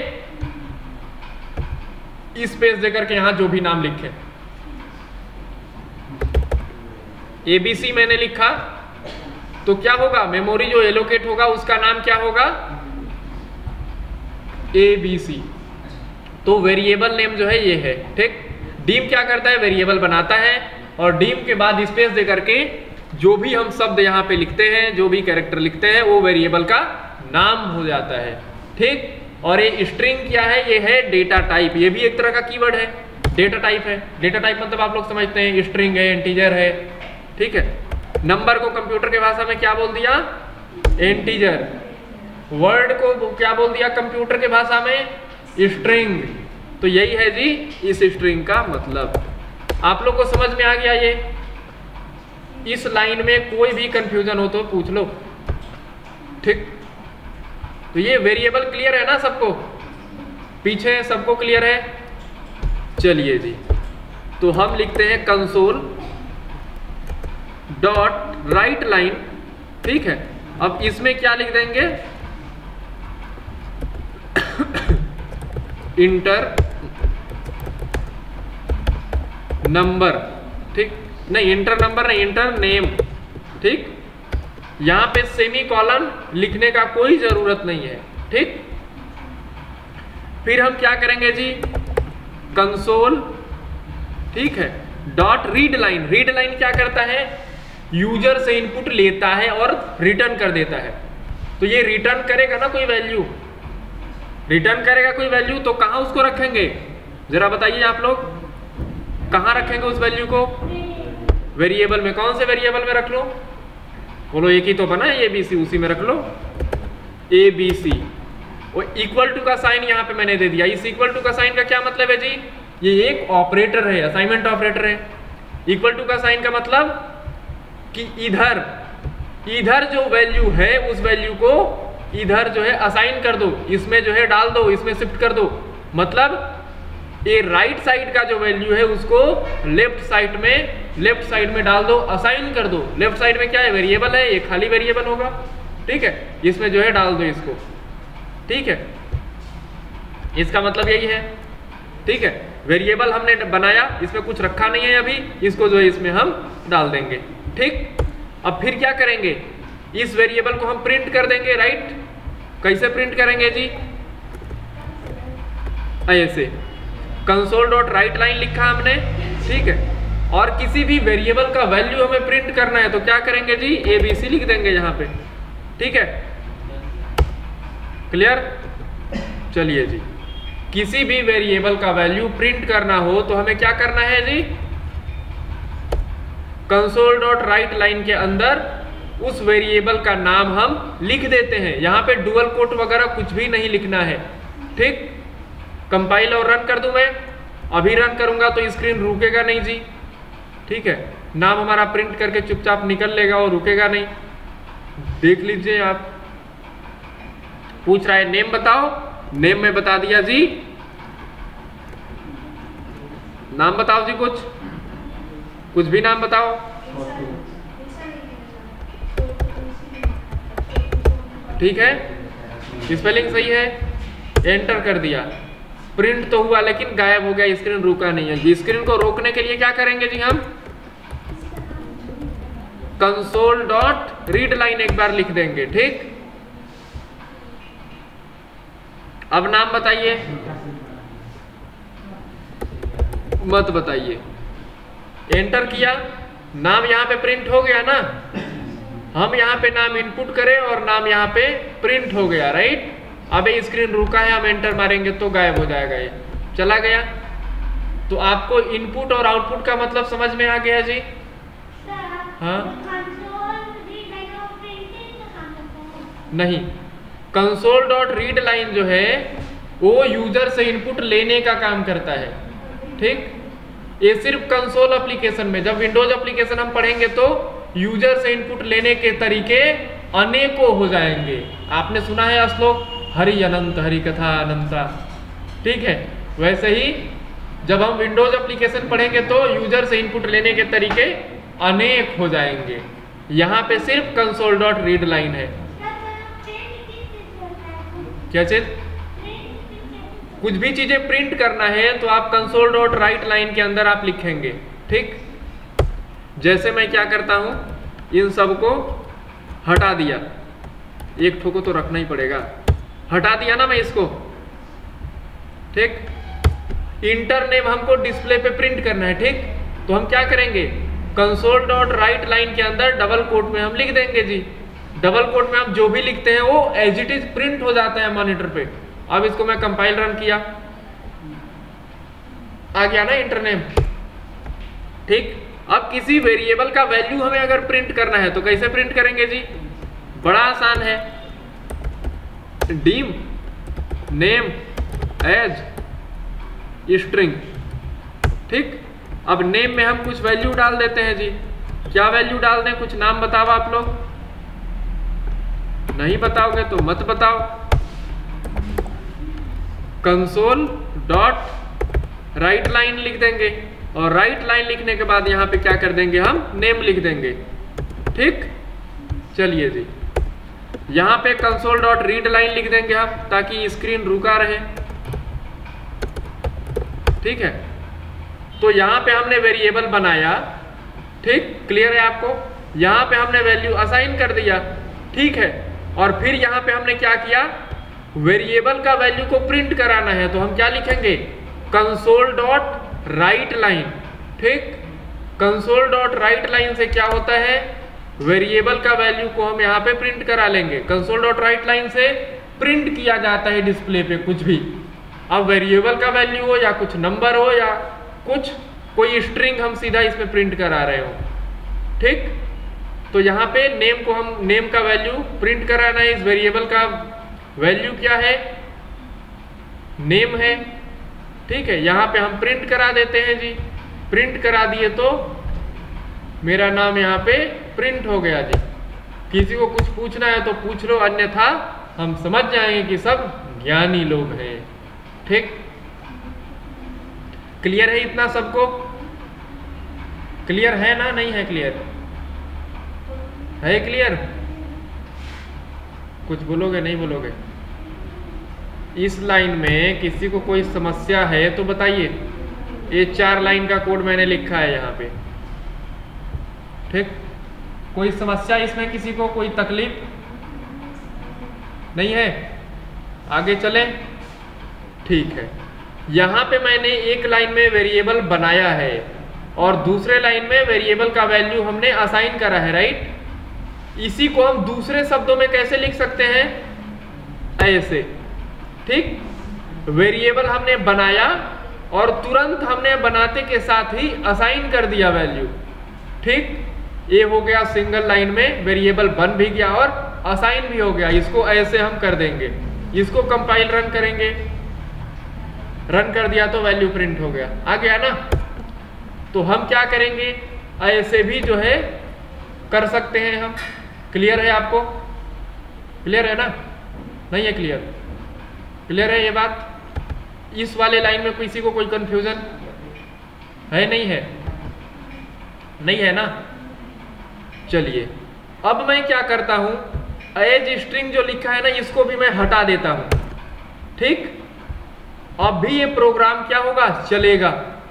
Speaker 1: स्पेस देकर के यहां जो भी नाम लिखे। एबीसी मैंने लिखा तो क्या होगा? मेमोरी जो एलोकेट होगा उसका नाम क्या होगा? एबीसी। तो वेरिएबल नेम जो है ये है। ठीक, डीम क्या करता है? वेरिएबल बनाता है और डीम के बाद स्पेस देकर के जो भी हम शब्द यहाँ पे लिखते हैं, जो भी कैरेक्टर लिखते हैं, वो वेरिएबल का नाम हो जाता है। ठीक, और ये स्ट्रिंग क्या है? ये है डेटा टाइप। ये भी एक तरह का कीवर्ड है, डेटा टाइप है। डेटा टाइप मतलब आप लोग समझते हैं, स्ट्रिंग है, इंटीजर है। ठीक है, नंबर को कंप्यूटर के भाषा में क्या बोल दिया? इंटीजर। वर्ड को क्या बोल दिया कंप्यूटर के भाषा में? स्ट्रिंग। तो यही है जी इस स्ट्रिंग का मतलब। आप लोग को समझ में आ गया? ये इस लाइन में कोई भी कंफ्यूजन हो तो पूछ लो। ठीक, तो ये वेरिएबल क्लियर है ना सबको? पीछे सबको क्लियर है? चलिए जी, तो हम लिखते हैं कंसोल डॉट राइट लाइन। ठीक है, अब इसमें क्या लिख देंगे? Enter number. ठीक, नहीं इंटर नंबर नहीं, इंटर नेम। ठीक, यहां पे सेमी कॉलन लिखने का कोई जरूरत नहीं है। ठीक, फिर हम क्या करेंगे जी? कंसोल ठीक है। Dot read line, read line क्या करता है, यूजर से इनपुट लेता है और रिटर्न कर देता है। तो ये रिटर्न करेगा ना कोई वैल्यू, रिटर्न करेगा कोई वैल्यू, तो कहां उसको रखेंगे जरा बताइए आप लोग, कहां रखेंगे उस वैल्यू को, वेरिएबल में। कौन से वेरिएबल में रख लो, बोलो एक ही तो बना है ए बी सी, उसी में रख लो ए बी सी। और इक्वल टू का साइन यहाँ पे मैंने दे दिया। इस इक्वल टू का साइन का क्या मतलब है जी, ये एक ऑपरेटर है, असाइनमेंट ऑपरेटर है। इक्वल टू का साइन का मतलब कि इधर इधर जो वैल्यू है उस वैल्यू को इधर जो है असाइन कर दो, इसमें जो है डाल दो, इसमें शिफ्ट कर दो। मतलब ये राइट साइड का जो वैल्यू है उसको लेफ्ट साइड में लेफ्ट साइड में डाल दो, असाइन कर दो। लेफ्ट साइड में क्या है, वेरिएबल है, ये खाली वेरिएबल होगा, ठीक है, इसमें जो है डाल दो इसको, ठीक है। इसका मतलब यही है, ठीक है। वेरिएबल हमने बनाया, इसमें कुछ रखा नहीं है अभी, इसको जो है इसमें हम डाल देंगे, ठीक। अब फिर क्या करेंगे, इस वेरिएबल को हम प्रिंट कर देंगे, राइट। कैसे प्रिंट करेंगे जी, ऐसे कंसोल डॉट राइट लाइन लिखा हमने, ठीक है। और किसी भी वेरिएबल का वैल्यू हमें प्रिंट करना है तो क्या करेंगे जी, ए बी सी लिख देंगे यहाँ पे, ठीक है। क्लियर, चलिए जी। किसी भी वेरिएबल का वैल्यू प्रिंट करना हो तो हमें क्या करना है जी, कंसोल डॉट राइट लाइन के अंदर उस वेरिएबल का नाम हम लिख देते हैं। यहाँ पे डुअल कोट वगैरह कुछ भी नहीं लिखना है, ठीक। कंपाइल और रन कर दूं मैं, अभी रन करूंगा तो स्क्रीन रुकेगा नहीं जी, ठीक है। नाम हमारा प्रिंट करके चुपचाप निकल लेगा और रुकेगा नहीं, देख लीजिए आप। पूछ रहा है नेम बताओ, नेम में बता दिया जी, नाम बताओ जी, कुछ कुछ भी नाम बताओ, ठीक है, स्पेलिंग सही है, एंटर कर दिया, प्रिंट तो हुआ लेकिन गायब हो गया, स्क्रीन रुका नहीं है। स्क्रीन को रोकने के लिए क्या करेंगे जी, हम कंसोल डॉट रीड लाइन एक बार लिख देंगे, ठीक। अब नाम बताइए, मत बताइए, एंटर किया, नाम यहाँ पे प्रिंट हो गया ना। हम यहाँ पे नाम इनपुट करें और नाम यहाँ पे प्रिंट हो गया, राइट। अब ये स्क्रीन रुका है, हम एंटर मारेंगे तो गायब हो जाएगा, ये चला गया। तो आपको इनपुट और आउटपुट का मतलब समझ में आ गया जी, हाँ नहीं, कंसोल डॉट रीड लाइन जो है वो यूजर से इनपुट लेने का काम करता है, ठीक। ये सिर्फ कंसोल एप्लीकेशन में, जब विंडोज एप्लीकेशन हम पढ़ेंगे तो यूजर से इनपुट लेने के तरीके अनेकों हो जाएंगे। आपने सुना है श्लोक, हरि अनंत हरि कथा अनंता, ठीक है। वैसे ही जब हम विंडोज एप्लीकेशन पढ़ेंगे तो यूजर से इनपुट लेने के तरीके अनेक हो जाएंगे। यहाँ पे सिर्फ कंसोल डॉट रीड लाइन है। क्या चीज, कुछ भी चीजें प्रिंट करना है तो आप कंसोल डॉट राइट लाइन के अंदर आप लिखेंगे, ठीक। जैसे मैं क्या करता हूं, इन सबको हटा दिया, एक ठो को तो रखना ही पड़ेगा, हटा दिया ना मैं इसको, ठीक। इंटर नेम हमको डिस्प्ले पे प्रिंट करना है, ठीक। तो हम क्या करेंगे, कंसोल डॉट राइट लाइन के अंदर डबल कोट में हम लिख देंगे जी। डबल कोट में हम जो भी लिखते हैं वो एज इट इज प्रिंट हो जाता है मॉनिटर पे। अब इसको मैं कंपाइल रन किया, आ गया ना इंटर नेम, ठीक। अब किसी वेरिएबल का वैल्यू हमें अगर प्रिंट करना है तो कैसे प्रिंट करेंगे जी, बड़ा आसान है, डीम नेम एज स्ट्रिंग, ठीक। अब नेम में हम कुछ वैल्यू डाल देते हैं जी। क्या वैल्यू डाल दें, कुछ नाम बताओ आप लोग, नहीं बताओगे तो मत बताओ। कंसोल डॉट राइट लाइन लिख देंगे और राइट लाइन लिखने के बाद यहाँ पे क्या कर देंगे, हम नेम लिख देंगे, ठीक। चलिए जी, यहाँ पे कंसोल डॉट रीड लाइन लिख देंगे हम, ताकि स्क्रीन रुका रहे, ठीक है। तो यहाँ पे हमने वेरिएबल बनाया, ठीक, क्लियर है आपको। यहाँ पे हमने वैल्यू असाइन कर दिया, ठीक है। और फिर यहाँ पे हमने क्या किया, वेरिएबल का वैल्यू को प्रिंट कराना है तो हम क्या लिखेंगे, कंसोल डॉट राइट लाइन, ठीक। कंसोल डॉट राइट लाइन से क्या होता है, वेरिएबल का वैल्यू को हम यहाँ पे प्रिंट करा लेंगे। कंसोल डॉट राइट लाइन से प्रिंट किया जाता है डिस्प्ले पे कुछ भी, अब वेरिएबल का वैल्यू हो या कुछ नंबर हो या कुछ कोई स्ट्रिंग हम सीधा इसमें प्रिंट करा रहे हो। ठीक, तो यहाँ पे नेम को हम नेम का वैल्यू प्रिंट कराना है। इस वेरिएबल का वैल्यू क्या है, नेम है। ठीक है, यहाँ पे हम प्रिंट करा देते हैं जी। प्रिंट करा दिए तो मेरा नाम यहाँ पे प्रिंट हो गया जी। किसी को कुछ पूछना है तो पूछ लो, अन्यथा हम समझ जाएंगे कि सब ज्ञानी लोग हैं। ठीक, क्लियर है इतना सबको? क्लियर है ना? नहीं है क्लियर? है क्लियर? कुछ बोलोगे नहीं बोलोगे? इस लाइन में किसी को कोई समस्या है तो बताइए। ये चार लाइन का कोड मैंने लिखा है यहाँ पे। ठीक, कोई समस्या इसमें किसी को, कोई तकलीफ नहीं है? आगे चलें। ठीक है, यहाँ पे मैंने एक लाइन में वेरिएबल बनाया है और दूसरे लाइन में वेरिएबल का वैल्यू हमने असाइन करा है, राइट। इसी को हम दूसरे शब्दों में कैसे लिख सकते हैं, ऐसे। ठीक, वेरिएबल हमने बनाया और तुरंत हमने बनाते के साथ ही असाइन कर दिया वैल्यू। ठीक, ये हो गया सिंगल लाइन में वेरिएबल बन भी गया और असाइन भी हो गया। इसको ऐसे हम कर देंगे। इसको कंपाइल रन करेंगे, रन कर दिया तो वैल्यू प्रिंट हो गया। आ गया ना? तो हम क्या करेंगे, ऐसे भी जो है कर सकते हैं हम। क्लियर है आपको? क्लियर है ना? नहीं है क्लियर? क्लियर है ये बात? इस वाले लाइन में किसी को कोई कंफ्यूजन है? नहीं है? नहीं है ना? चलिए, अब मैं क्या करता हूं, एज स्ट्रिंग जो लिखा है ना, इसको भी मैं हटा देता हूं। ठीक, अब भी ये प्रोग्राम क्या होगा, चलेगा।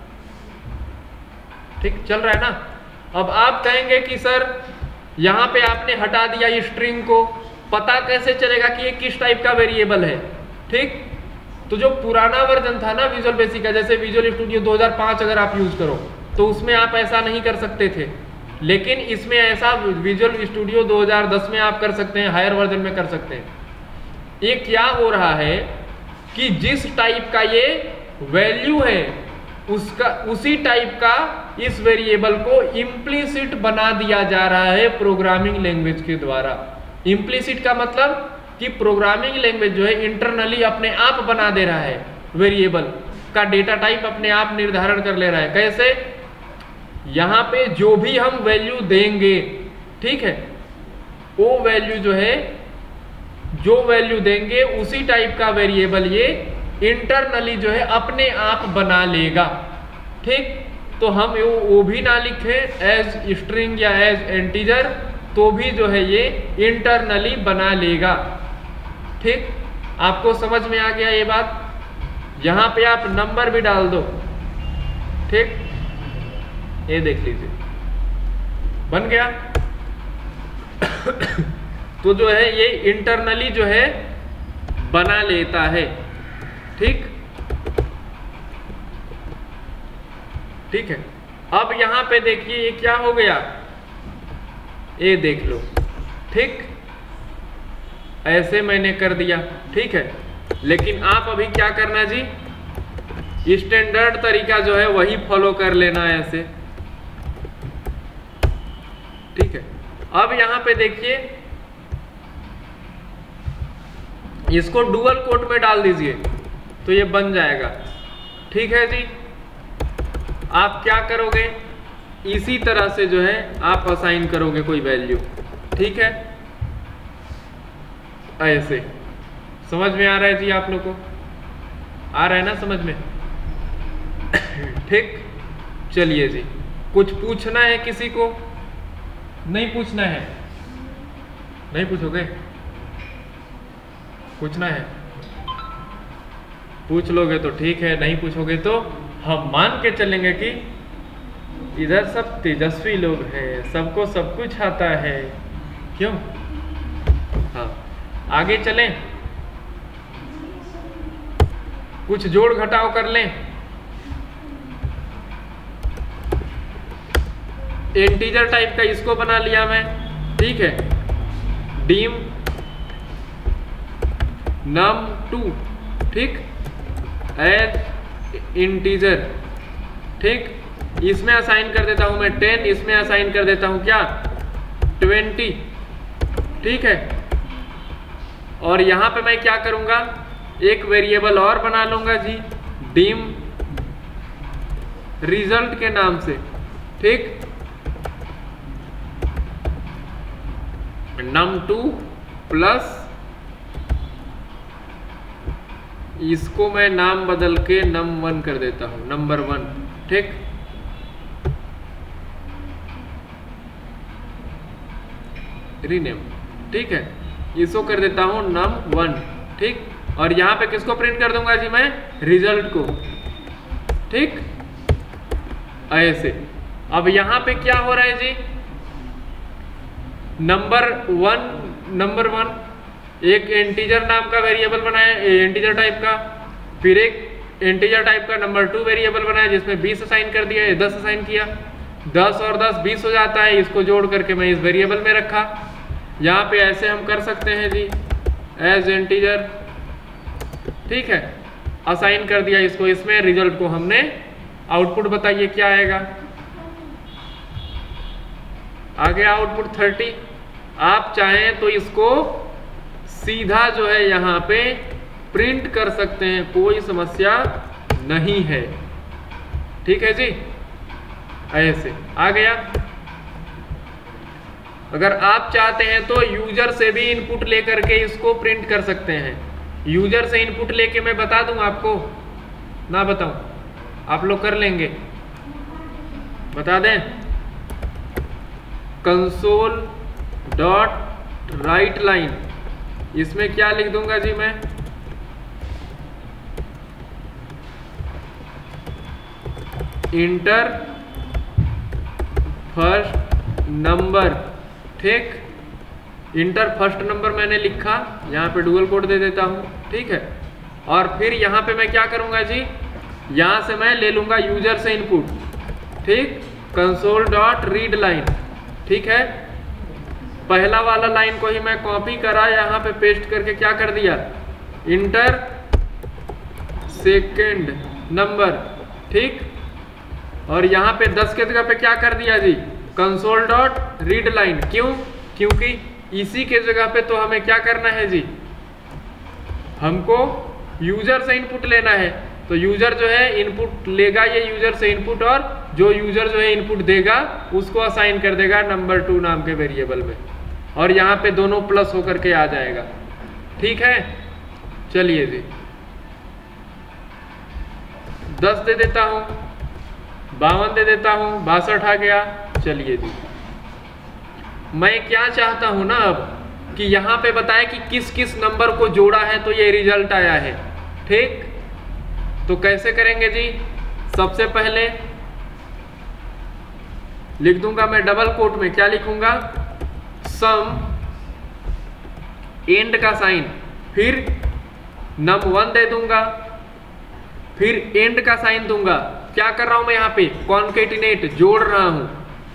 Speaker 1: ठीक, चल रहा है ना? अब आप कहेंगे कि सर यहां पे आपने हटा दिया स्ट्रिंग को, पता कैसे चलेगा कि ये किस टाइप का वेरिएबल है? ठीक, तो जो पुराना वर्जन था ना विजुअल बेसिक का, जैसे विजुअल स्टूडियो दो हज़ार पाँच अगर आप यूज करो तो उसमें आप ऐसा नहीं कर सकते थे, लेकिन इसमें ऐसा विजुअल स्टूडियो दो हज़ार दस में आप कर सकते हैं, हायर वर्जन में कर सकते हैं। ये क्या हो रहा है कि जिस टाइप का ये वैल्यू है उसका उसी टाइप का इस वेरिएबल को इम्प्लिसिट बना दिया जा रहा है प्रोग्रामिंग लैंग्वेज के द्वारा। इम्प्लिसिट का मतलब कि प्रोग्रामिंग लैंग्वेज जो है इंटरनली अपने आप बना दे रहा है, वेरिएबल का डेटा टाइप अपने आप निर्धारण कर ले रहा है। कैसे? यहाँ पे जो भी हम वैल्यू देंगे, ठीक है, वो वैल्यू जो है, जो वैल्यू देंगे उसी टाइप का वेरिएबल ये इंटरनली जो है अपने आप बना लेगा। ठीक, तो हम वो भी ना लिखें एज स्ट्रिंग या एज इंटीजर, तो भी जो है ये इंटरनली बना लेगा। ठीक, आपको समझ में आ गया ये बात? यहां पे आप नंबर भी डाल दो। ठीक, ये देख लीजिए बन गया। तो जो है ये इंटरनली जो है बना लेता है। ठीक, ठीक है। अब यहां पे देखिए ये क्या हो गया, ये देख लो। ठीक, ऐसे मैंने कर दिया। ठीक है, लेकिन आप अभी क्या करना जी, स्टैंडर्ड तरीका जो है वही फॉलो कर लेना है ऐसे। ठीक है, अब यहां पे देखिए इसको डुअल कोट में डाल दीजिए तो ये बन जाएगा। ठीक है जी, आप क्या करोगे, इसी तरह से जो है आप असाइन करोगे कोई वैल्यू। ठीक है, ऐसे समझ में आ रहा है जी? आप लोग को आ रहा है ना समझ में? ठीक, चलिए जी, कुछ पूछना है किसी को? नहीं पूछना है? नहीं पूछोगे? पूछना है? पूछ लोगे तो ठीक है, नहीं पूछोगे तो हम मान के चलेंगे कि इधर सब तेजस्वी लोग हैं, सबको सब कुछ आता है। क्यों? हाँ, आगे चलें, कुछ जोड़ घटाव कर लें। इंटीजर टाइप का इसको बना लिया मैं, ठीक है, डीम नम टू, ठीक, एज इंटीजर, ठीक, इसमें असाइन कर देता हूं मैं टेन, इसमें असाइन कर देता हूं क्या ट्वेंटी, ठीक है। और यहां पे मैं क्या करूंगा, एक वेरिएबल और बना लूंगा जी, डीम रिजल्ट के नाम से, ठीक, नम टू प्लस, इसको मैं नाम बदल के नम वन कर देता हूं, नंबर वन, ठीक, रीनेम, ठीक है, इसको कर देता हूं नम वन, ठीक। और यहां पे किसको प्रिंट कर दूंगा जी मैं, रिजल्ट को, ठीक, ऐसे। अब यहां पे क्या हो रहा है जी, नंबर वन, नंबर वन एक इंटीजर नाम का वेरिएबल बनाया, इंटीजर टाइप का, फिर एक इंटीजर टाइप का नंबर टू वेरिएबल बनाया जिसमें बीस असाइन कर दिया, दस असाइन किया, दस और दस बीस हो जाता है, इसको जोड़ करके मैं इस वेरिएबल में रखा। यहाँ पे ऐसे हम कर सकते हैं जी, एज इंटीजर, ठीक है, असाइन कर दिया इसको, इसमें रिजल्ट को हमने, आउटपुट बताइए क्या आएगा, आ गया आउटपुट थर्टी। आप चाहें तो इसको सीधा जो है यहाँ पे प्रिंट कर सकते हैं, कोई समस्या नहीं है, ठीक है जी, ऐसे आ गया। अगर आप चाहते हैं तो यूजर से भी इनपुट लेकर के इसको प्रिंट कर सकते हैं। यूजर से इनपुट लेके मैं बता दूं आपको, ना बताऊं, आप लोग कर लेंगे, बता दें, कंसोल डॉट राइट लाइन, इसमें क्या लिख दूंगा जी मैं, इंटर फर्स्ट नंबर, ठीक, इंटर फर्स्ट नंबर मैंने लिखा, यहाँ पे डुअल कोड दे देता हूँ, ठीक है। और फिर यहाँ पे मैं क्या करूँगा जी, यहाँ से मैं ले लूँगा यूजर से इनपुट, ठीक, कंसोल डॉट रीड लाइन, ठीक है, पहला वाला लाइन को ही मैं कॉपी करा, यहाँ पे पेस्ट करके क्या कर दिया, इंटर सेकेंड नंबर, ठीक, और यहाँ पे दस के जगह पे क्या कर दिया जी, कंसोल डॉट रीड लाइन, क्यों, क्योंकि इसी के जगह पे तो हमें क्या करना है जी, हमको यूजर से इनपुट लेना है, तो यूजर जो है इनपुट लेगा, ये यूजर से इनपुट, और जो यूजर जो है इनपुट देगा उसको असाइन कर देगा नंबर टू नाम के वेरिएबल में, और यहाँ पे दोनों प्लस होकर के आ जाएगा, ठीक है। चलिए जी, दस दे देता हूँ, बावन दे देता हूँ, बासठ आ गया। चलिए जी, मैं क्या चाहता हूं ना अब, कि यहाँ पे बताए कि किस किस नंबर को जोड़ा है तो ये रिजल्ट आया है, ठीक। तो कैसे करेंगे जी, सबसे पहले लिख दूंगा मैं डबल कोट में, क्या लिखूंगा, सम, एंड का साइन, फिर नम वन दे दूंगा, फिर एंड का साइन दूंगा। क्या कर रहा हूं मैं यहाँ पे, कॉन्केटिनेट, जोड़ रहा हूं,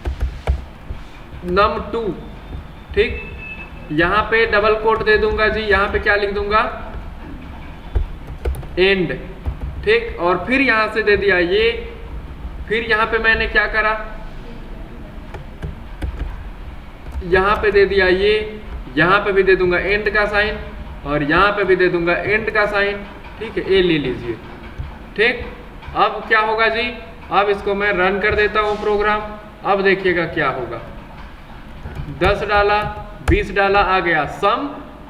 Speaker 1: नम टू, ठीक, यहां पे डबल कोट दे दूंगा जी, यहां पे क्या लिख दूंगा, एंड, ठीक, और फिर यहां से दे दिया ये, फिर यहां पे मैंने क्या करा, यहां पे दे दिया ये, यहां पे भी दे दूंगा एंड का साइन, और यहां पे भी दे दूंगा एंड का साइन, ठीक है, ये ले लीजिए, ठीक। अब क्या होगा जी, अब इसको मैं रन कर देता हूं प्रोग्राम, अब देखिएगा क्या होगा, दस डाला, बीस डाला, आ गया सम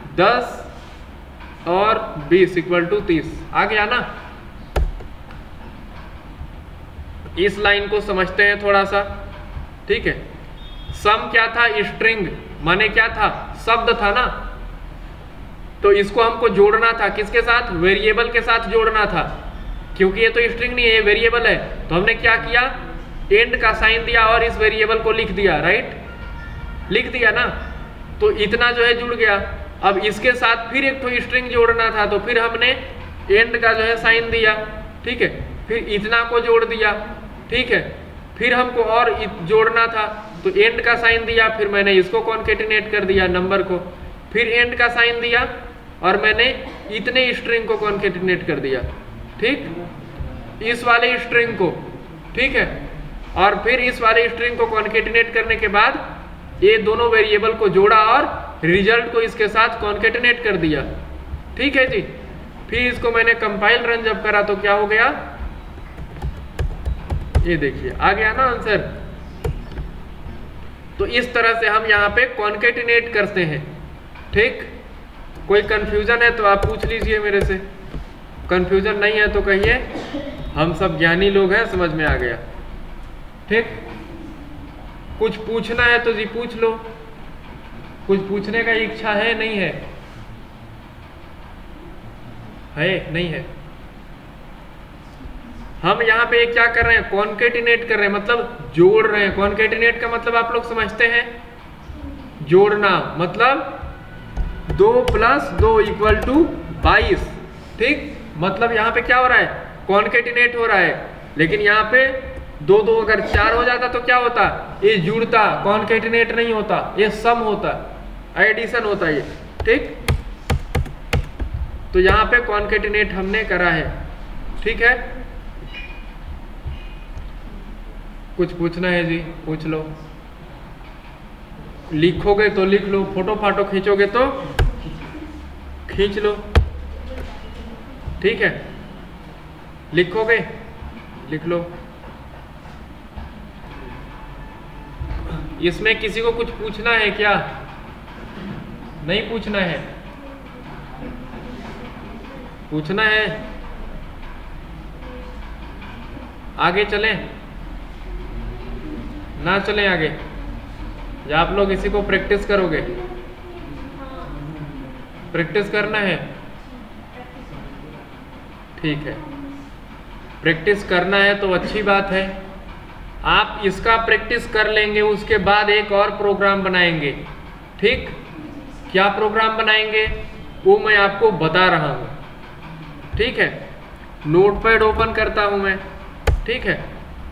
Speaker 1: दस और बीस इक्वल टू तीस, आ गया ना। इस लाइन को समझते हैं थोड़ा सा, ठीक है। सम क्या था, स्ट्रिंग, माने क्या था, शब्द था ना, तो इसको हमको जोड़ना था, किसके साथ, वेरिएबल के साथ जोड़ना था, क्योंकि ये तो स्ट्रिंग नहीं है, ये वेरिएबल है। तो हमने क्या किया, एंड का साइन दिया और इस वेरिएबल को लिख दिया, राइट, लिख दिया ना, तो इतना जो है जुड़ गया। अब इसके साथ फिर एक तो स्ट्रिंग जोड़ना था, तो फिर हमने एंड का जो है साइन दिया, ठीक है, फिर इतना को जोड़ दिया, ठीक है, फिर हमको और जोड़ना था तो एंड का साइन दिया, फिर मैंने इसको कॉन्केटिनेट कर दिया नंबर को, फिर एंड का साइन दिया और मैंने इतने स्ट्रिंग को कॉन्केटिनेट कर दिया, ठीक, इस वाले स्ट्रिंग को, ठीक है। और फिर इस वाले स्ट्रिंग को कॉन्केटिनेट करने के बाद ये दोनों वेरिएबल को जोड़ा और रिजल्ट को इसके साथ कॉन्केटिनेट कर दिया, ठीक है जी। फिर इसको मैंने कंपाइल रन जब करा तो क्या हो गया, ये देखिए आ गया ना आंसर। तो इस तरह से हम यहाँ पे कॉन्केटिनेट करते हैं, ठीक। कोई कंफ्यूजन है तो आप पूछ लीजिए मेरे से, कंफ्यूजन नहीं है तो कहिए, हम सब ज्ञानी लोग हैं, समझ में आ गया, ठीक। कुछ पूछना है तो जी पूछ लो, कुछ पूछने का इच्छा है नहीं है, है नहीं है। हम यहाँ पे क्या कर रहे हैं, कॉन्केटिनेट कर रहे हैं, मतलब जोड़ रहे हैं। कॉन्केटिनेट का मतलब आप लोग समझते हैं, जोड़ना, मतलब दो प्लस दो इक्वल टू बाईस, ठीक। मतलब यहाँ पे क्या हो रहा है, कॉन्केटिनेट हो रहा है। लेकिन यहाँ पे दो दो अगर चार हो जाता तो क्या होता, ये जुड़ता, कॉन्केटिनेट नहीं होता, ये सम होता, एडिशन होता ये, ठीक। तो यहाँ पे कॉन्केटिनेट हमने करा है, ठीक है। कुछ पूछना है जी पूछ लो, लिखोगे तो लिख लो, फोटो फाटो खींचोगे तो खींच लो, ठीक है। लिखोगे लिख लो। इसमें किसी को कुछ पूछना है क्या, नहीं पूछना है, पूछना है, आगे चलें ना चलें आगे, या आप लोग इसी को प्रैक्टिस करोगे, प्रैक्टिस करना है, ठीक है। प्रैक्टिस करना है तो अच्छी बात है, आप इसका प्रैक्टिस कर लेंगे, उसके बाद एक और प्रोग्राम बनाएंगे, ठीक। क्या प्रोग्राम बनाएंगे वो मैं आपको बता रहा हूं, ठीक है। नोटपैड ओपन करता हूं मैं, ठीक है।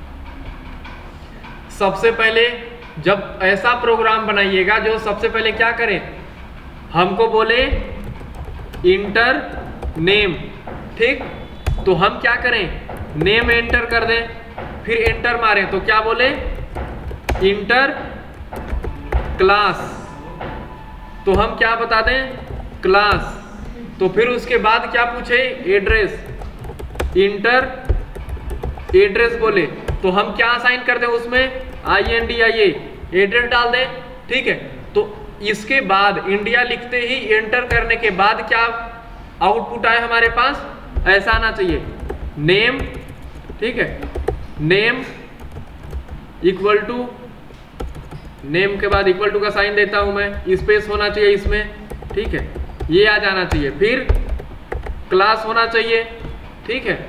Speaker 1: सबसे पहले जब ऐसा प्रोग्राम बनाइएगा जो सबसे पहले क्या करें, हमको बोले इंटर नेम, ठीक। तो हम क्या करें, नेम एंटर कर दें, फिर एंटर मारें तो क्या बोले, इंटर क्लास, तो हम क्या बता दें, क्लास। तो फिर उसके बाद क्या पूछे, एड्रेस, इंटर एड्रेस बोले तो हम क्या असाइन कर दें उसमें, I N D I A, address डाल दें, ठीक है। तो इसके बाद इंडिया लिखते ही एंटर करने के बाद क्या आउटपुट आए हमारे पास, ऐसा आना चाहिए, नेम, ठीक है। नेम इक्वल टू, नेम के बाद इक्वल टू का साइन देता हूं मैं, स्पेस होना चाहिए इसमें, ठीक है, ये आ जाना चाहिए। फिर क्लास होना चाहिए, ठीक है,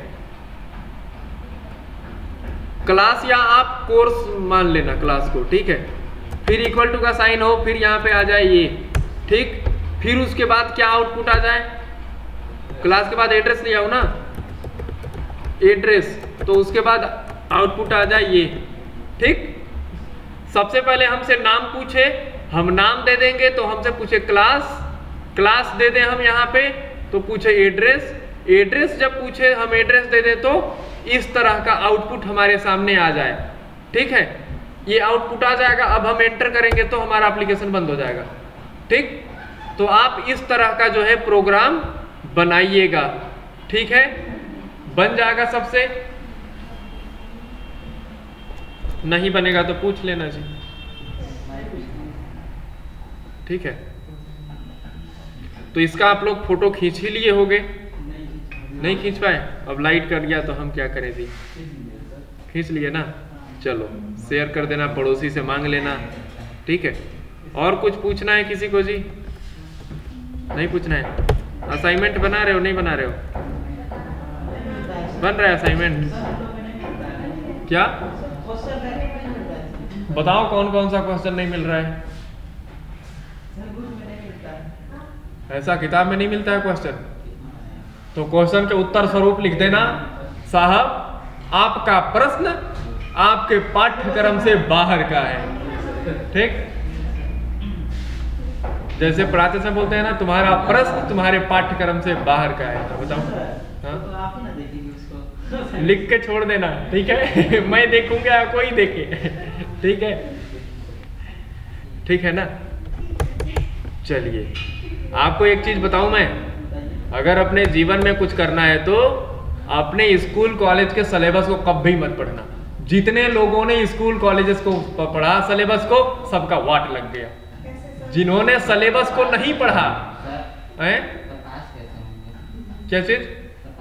Speaker 1: क्लास या आप कोर्स मान लेना क्लास को, ठीक है। फिर इक्वल टू का साइन हो, फिर यहाँ पे आ जाए ये, ठीक। फिर उसके बाद क्या आउटपुट आ जाए, क्लास के बाद एड्रेस लिया हो ना, एड्रेस, तो उसके बाद आउटपुट आ जाए ये, ठीक। सबसे पहले हमसे नाम पूछे, हम नाम दे देंगे तो हमसे पूछे क्लास, क्लास दे दें हम यहाँ पे तो पूछे एड्रेस, एड्रेस जब पूछे हम एड्रेस दे दें तो इस तरह का आउटपुट हमारे सामने आ जाए, ठीक है। ये आउटपुट आ जाएगा, अब हम एंटर करेंगे तो हमारा एप्लीकेशन बंद हो जाएगा, ठीक। तो आप इस तरह का जो है प्रोग्राम बनाइएगा, ठीक है, बन जाएगा सबसे, नहीं बनेगा तो पूछ लेना जी, ठीक है। तो इसका आप लोग फोटो खींच ही लिए होंगे, नहीं खींच पाए, अब लाइट कर गया तो हम क्या करें जी, खींच लिए ना, चलो शेयर कर देना, पड़ोसी से मांग लेना, ठीक है। और कुछ पूछना है किसी को जी, नहीं पूछना है। असाइनमेंट बना रहे हो, नहीं बना रहे हो, बन रहा है असाइनमेंट, क्या बताओ कौन कौन सा क्वेश्चन नहीं मिल रहा है, ऐसा किताब में नहीं मिलता है क्वेश्चन, तो क्वेश्चन के उत्तर स्वरूप लिख देना, साहब आपका प्रश्न आपके पाठ्यक्रम से बाहर का है। ठीक, जैसे पढ़ाते समय बोलते हैं ना, तुम्हारा प्रश्न तुम्हारे पाठ्यक्रम से बाहर का है। तो बताओ, हाँ, लिख के छोड़ देना, ठीक है। मैं देखूंगा, कोई देखे, ठीक है, ठीक है ना। चलिए, आपको एक चीज बताऊं मैं, अगर अपने जीवन में कुछ करना है तो अपने स्कूल कॉलेज के सिलेबस को कभी मत पढ़ना। जितने लोगों ने स्कूल कॉलेजेस को पढ़ा सिलेबस को, सबका वाट लग गया। जिन्होंने सिलेबस को नहीं पढ़ा है, क्या चीज,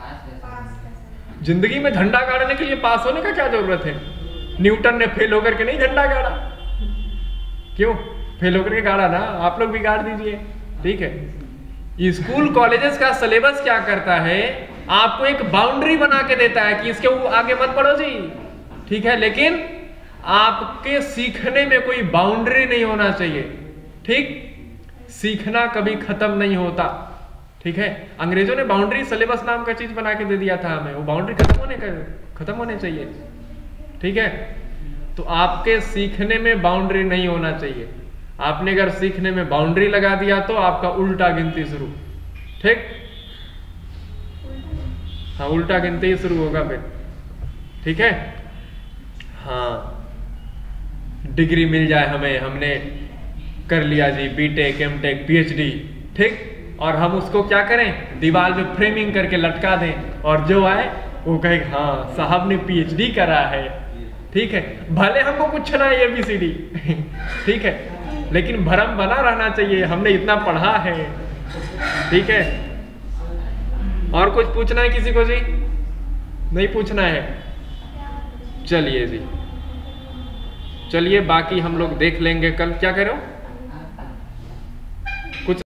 Speaker 1: जिंदगी में झंडा गाड़ने के लिए पास होने का क्या जरूरत है? न्यूटन ने फेल होकर के नहीं झंडा गाड़ा, क्यों? फेल होकर के गाड़ा ना, आप लोग भी गाड़ दीजिए, ठीक है। स्कूल कॉलेजेस का सिलेबस क्या करता है, आपको एक बाउंड्री बना के देता है कि इसके आगे मत पढ़ो जी, ठीक है, लेकिन आपके सीखने में कोई बाउंड्री नहीं होना चाहिए। ठीक, सीखना कभी खत्म नहीं होता, ठीक है। अंग्रेजों ने बाउंड्री सिलेबस नाम का चीज बना के दे दिया था हमें, वो बाउंड्री खत्म होने का खत्म होने चाहिए, ठीक है। तो आपके सीखने में बाउंड्री नहीं होना चाहिए। आपने अगर सीखने में बाउंड्री लगा दिया तो आपका उल्टा गिनती शुरू, ठीक, हाँ, उल्टा गिनती शुरू होगा फिर, ठीक है। हाँ, डिग्री मिल जाए हमें, हमने कर लिया जी बीटेक, एमटेक, पीएचडी, ठीक, और हम उसको क्या करें, दीवार में फ्रेमिंग करके लटका दें, और जो आए वो कहे हाँ साहब ने पीएचडी करा है, ठीक है। भले हमको कुछ ना है एबीसीडी, ठीक है, लेकिन भरम बना रहना चाहिए हमने इतना पढ़ा है, ठीक है। और कुछ पूछना है किसी को जी? नहीं पूछना है? चलिए जी, चलिए, बाकी हम लोग देख लेंगे कल। क्या करो?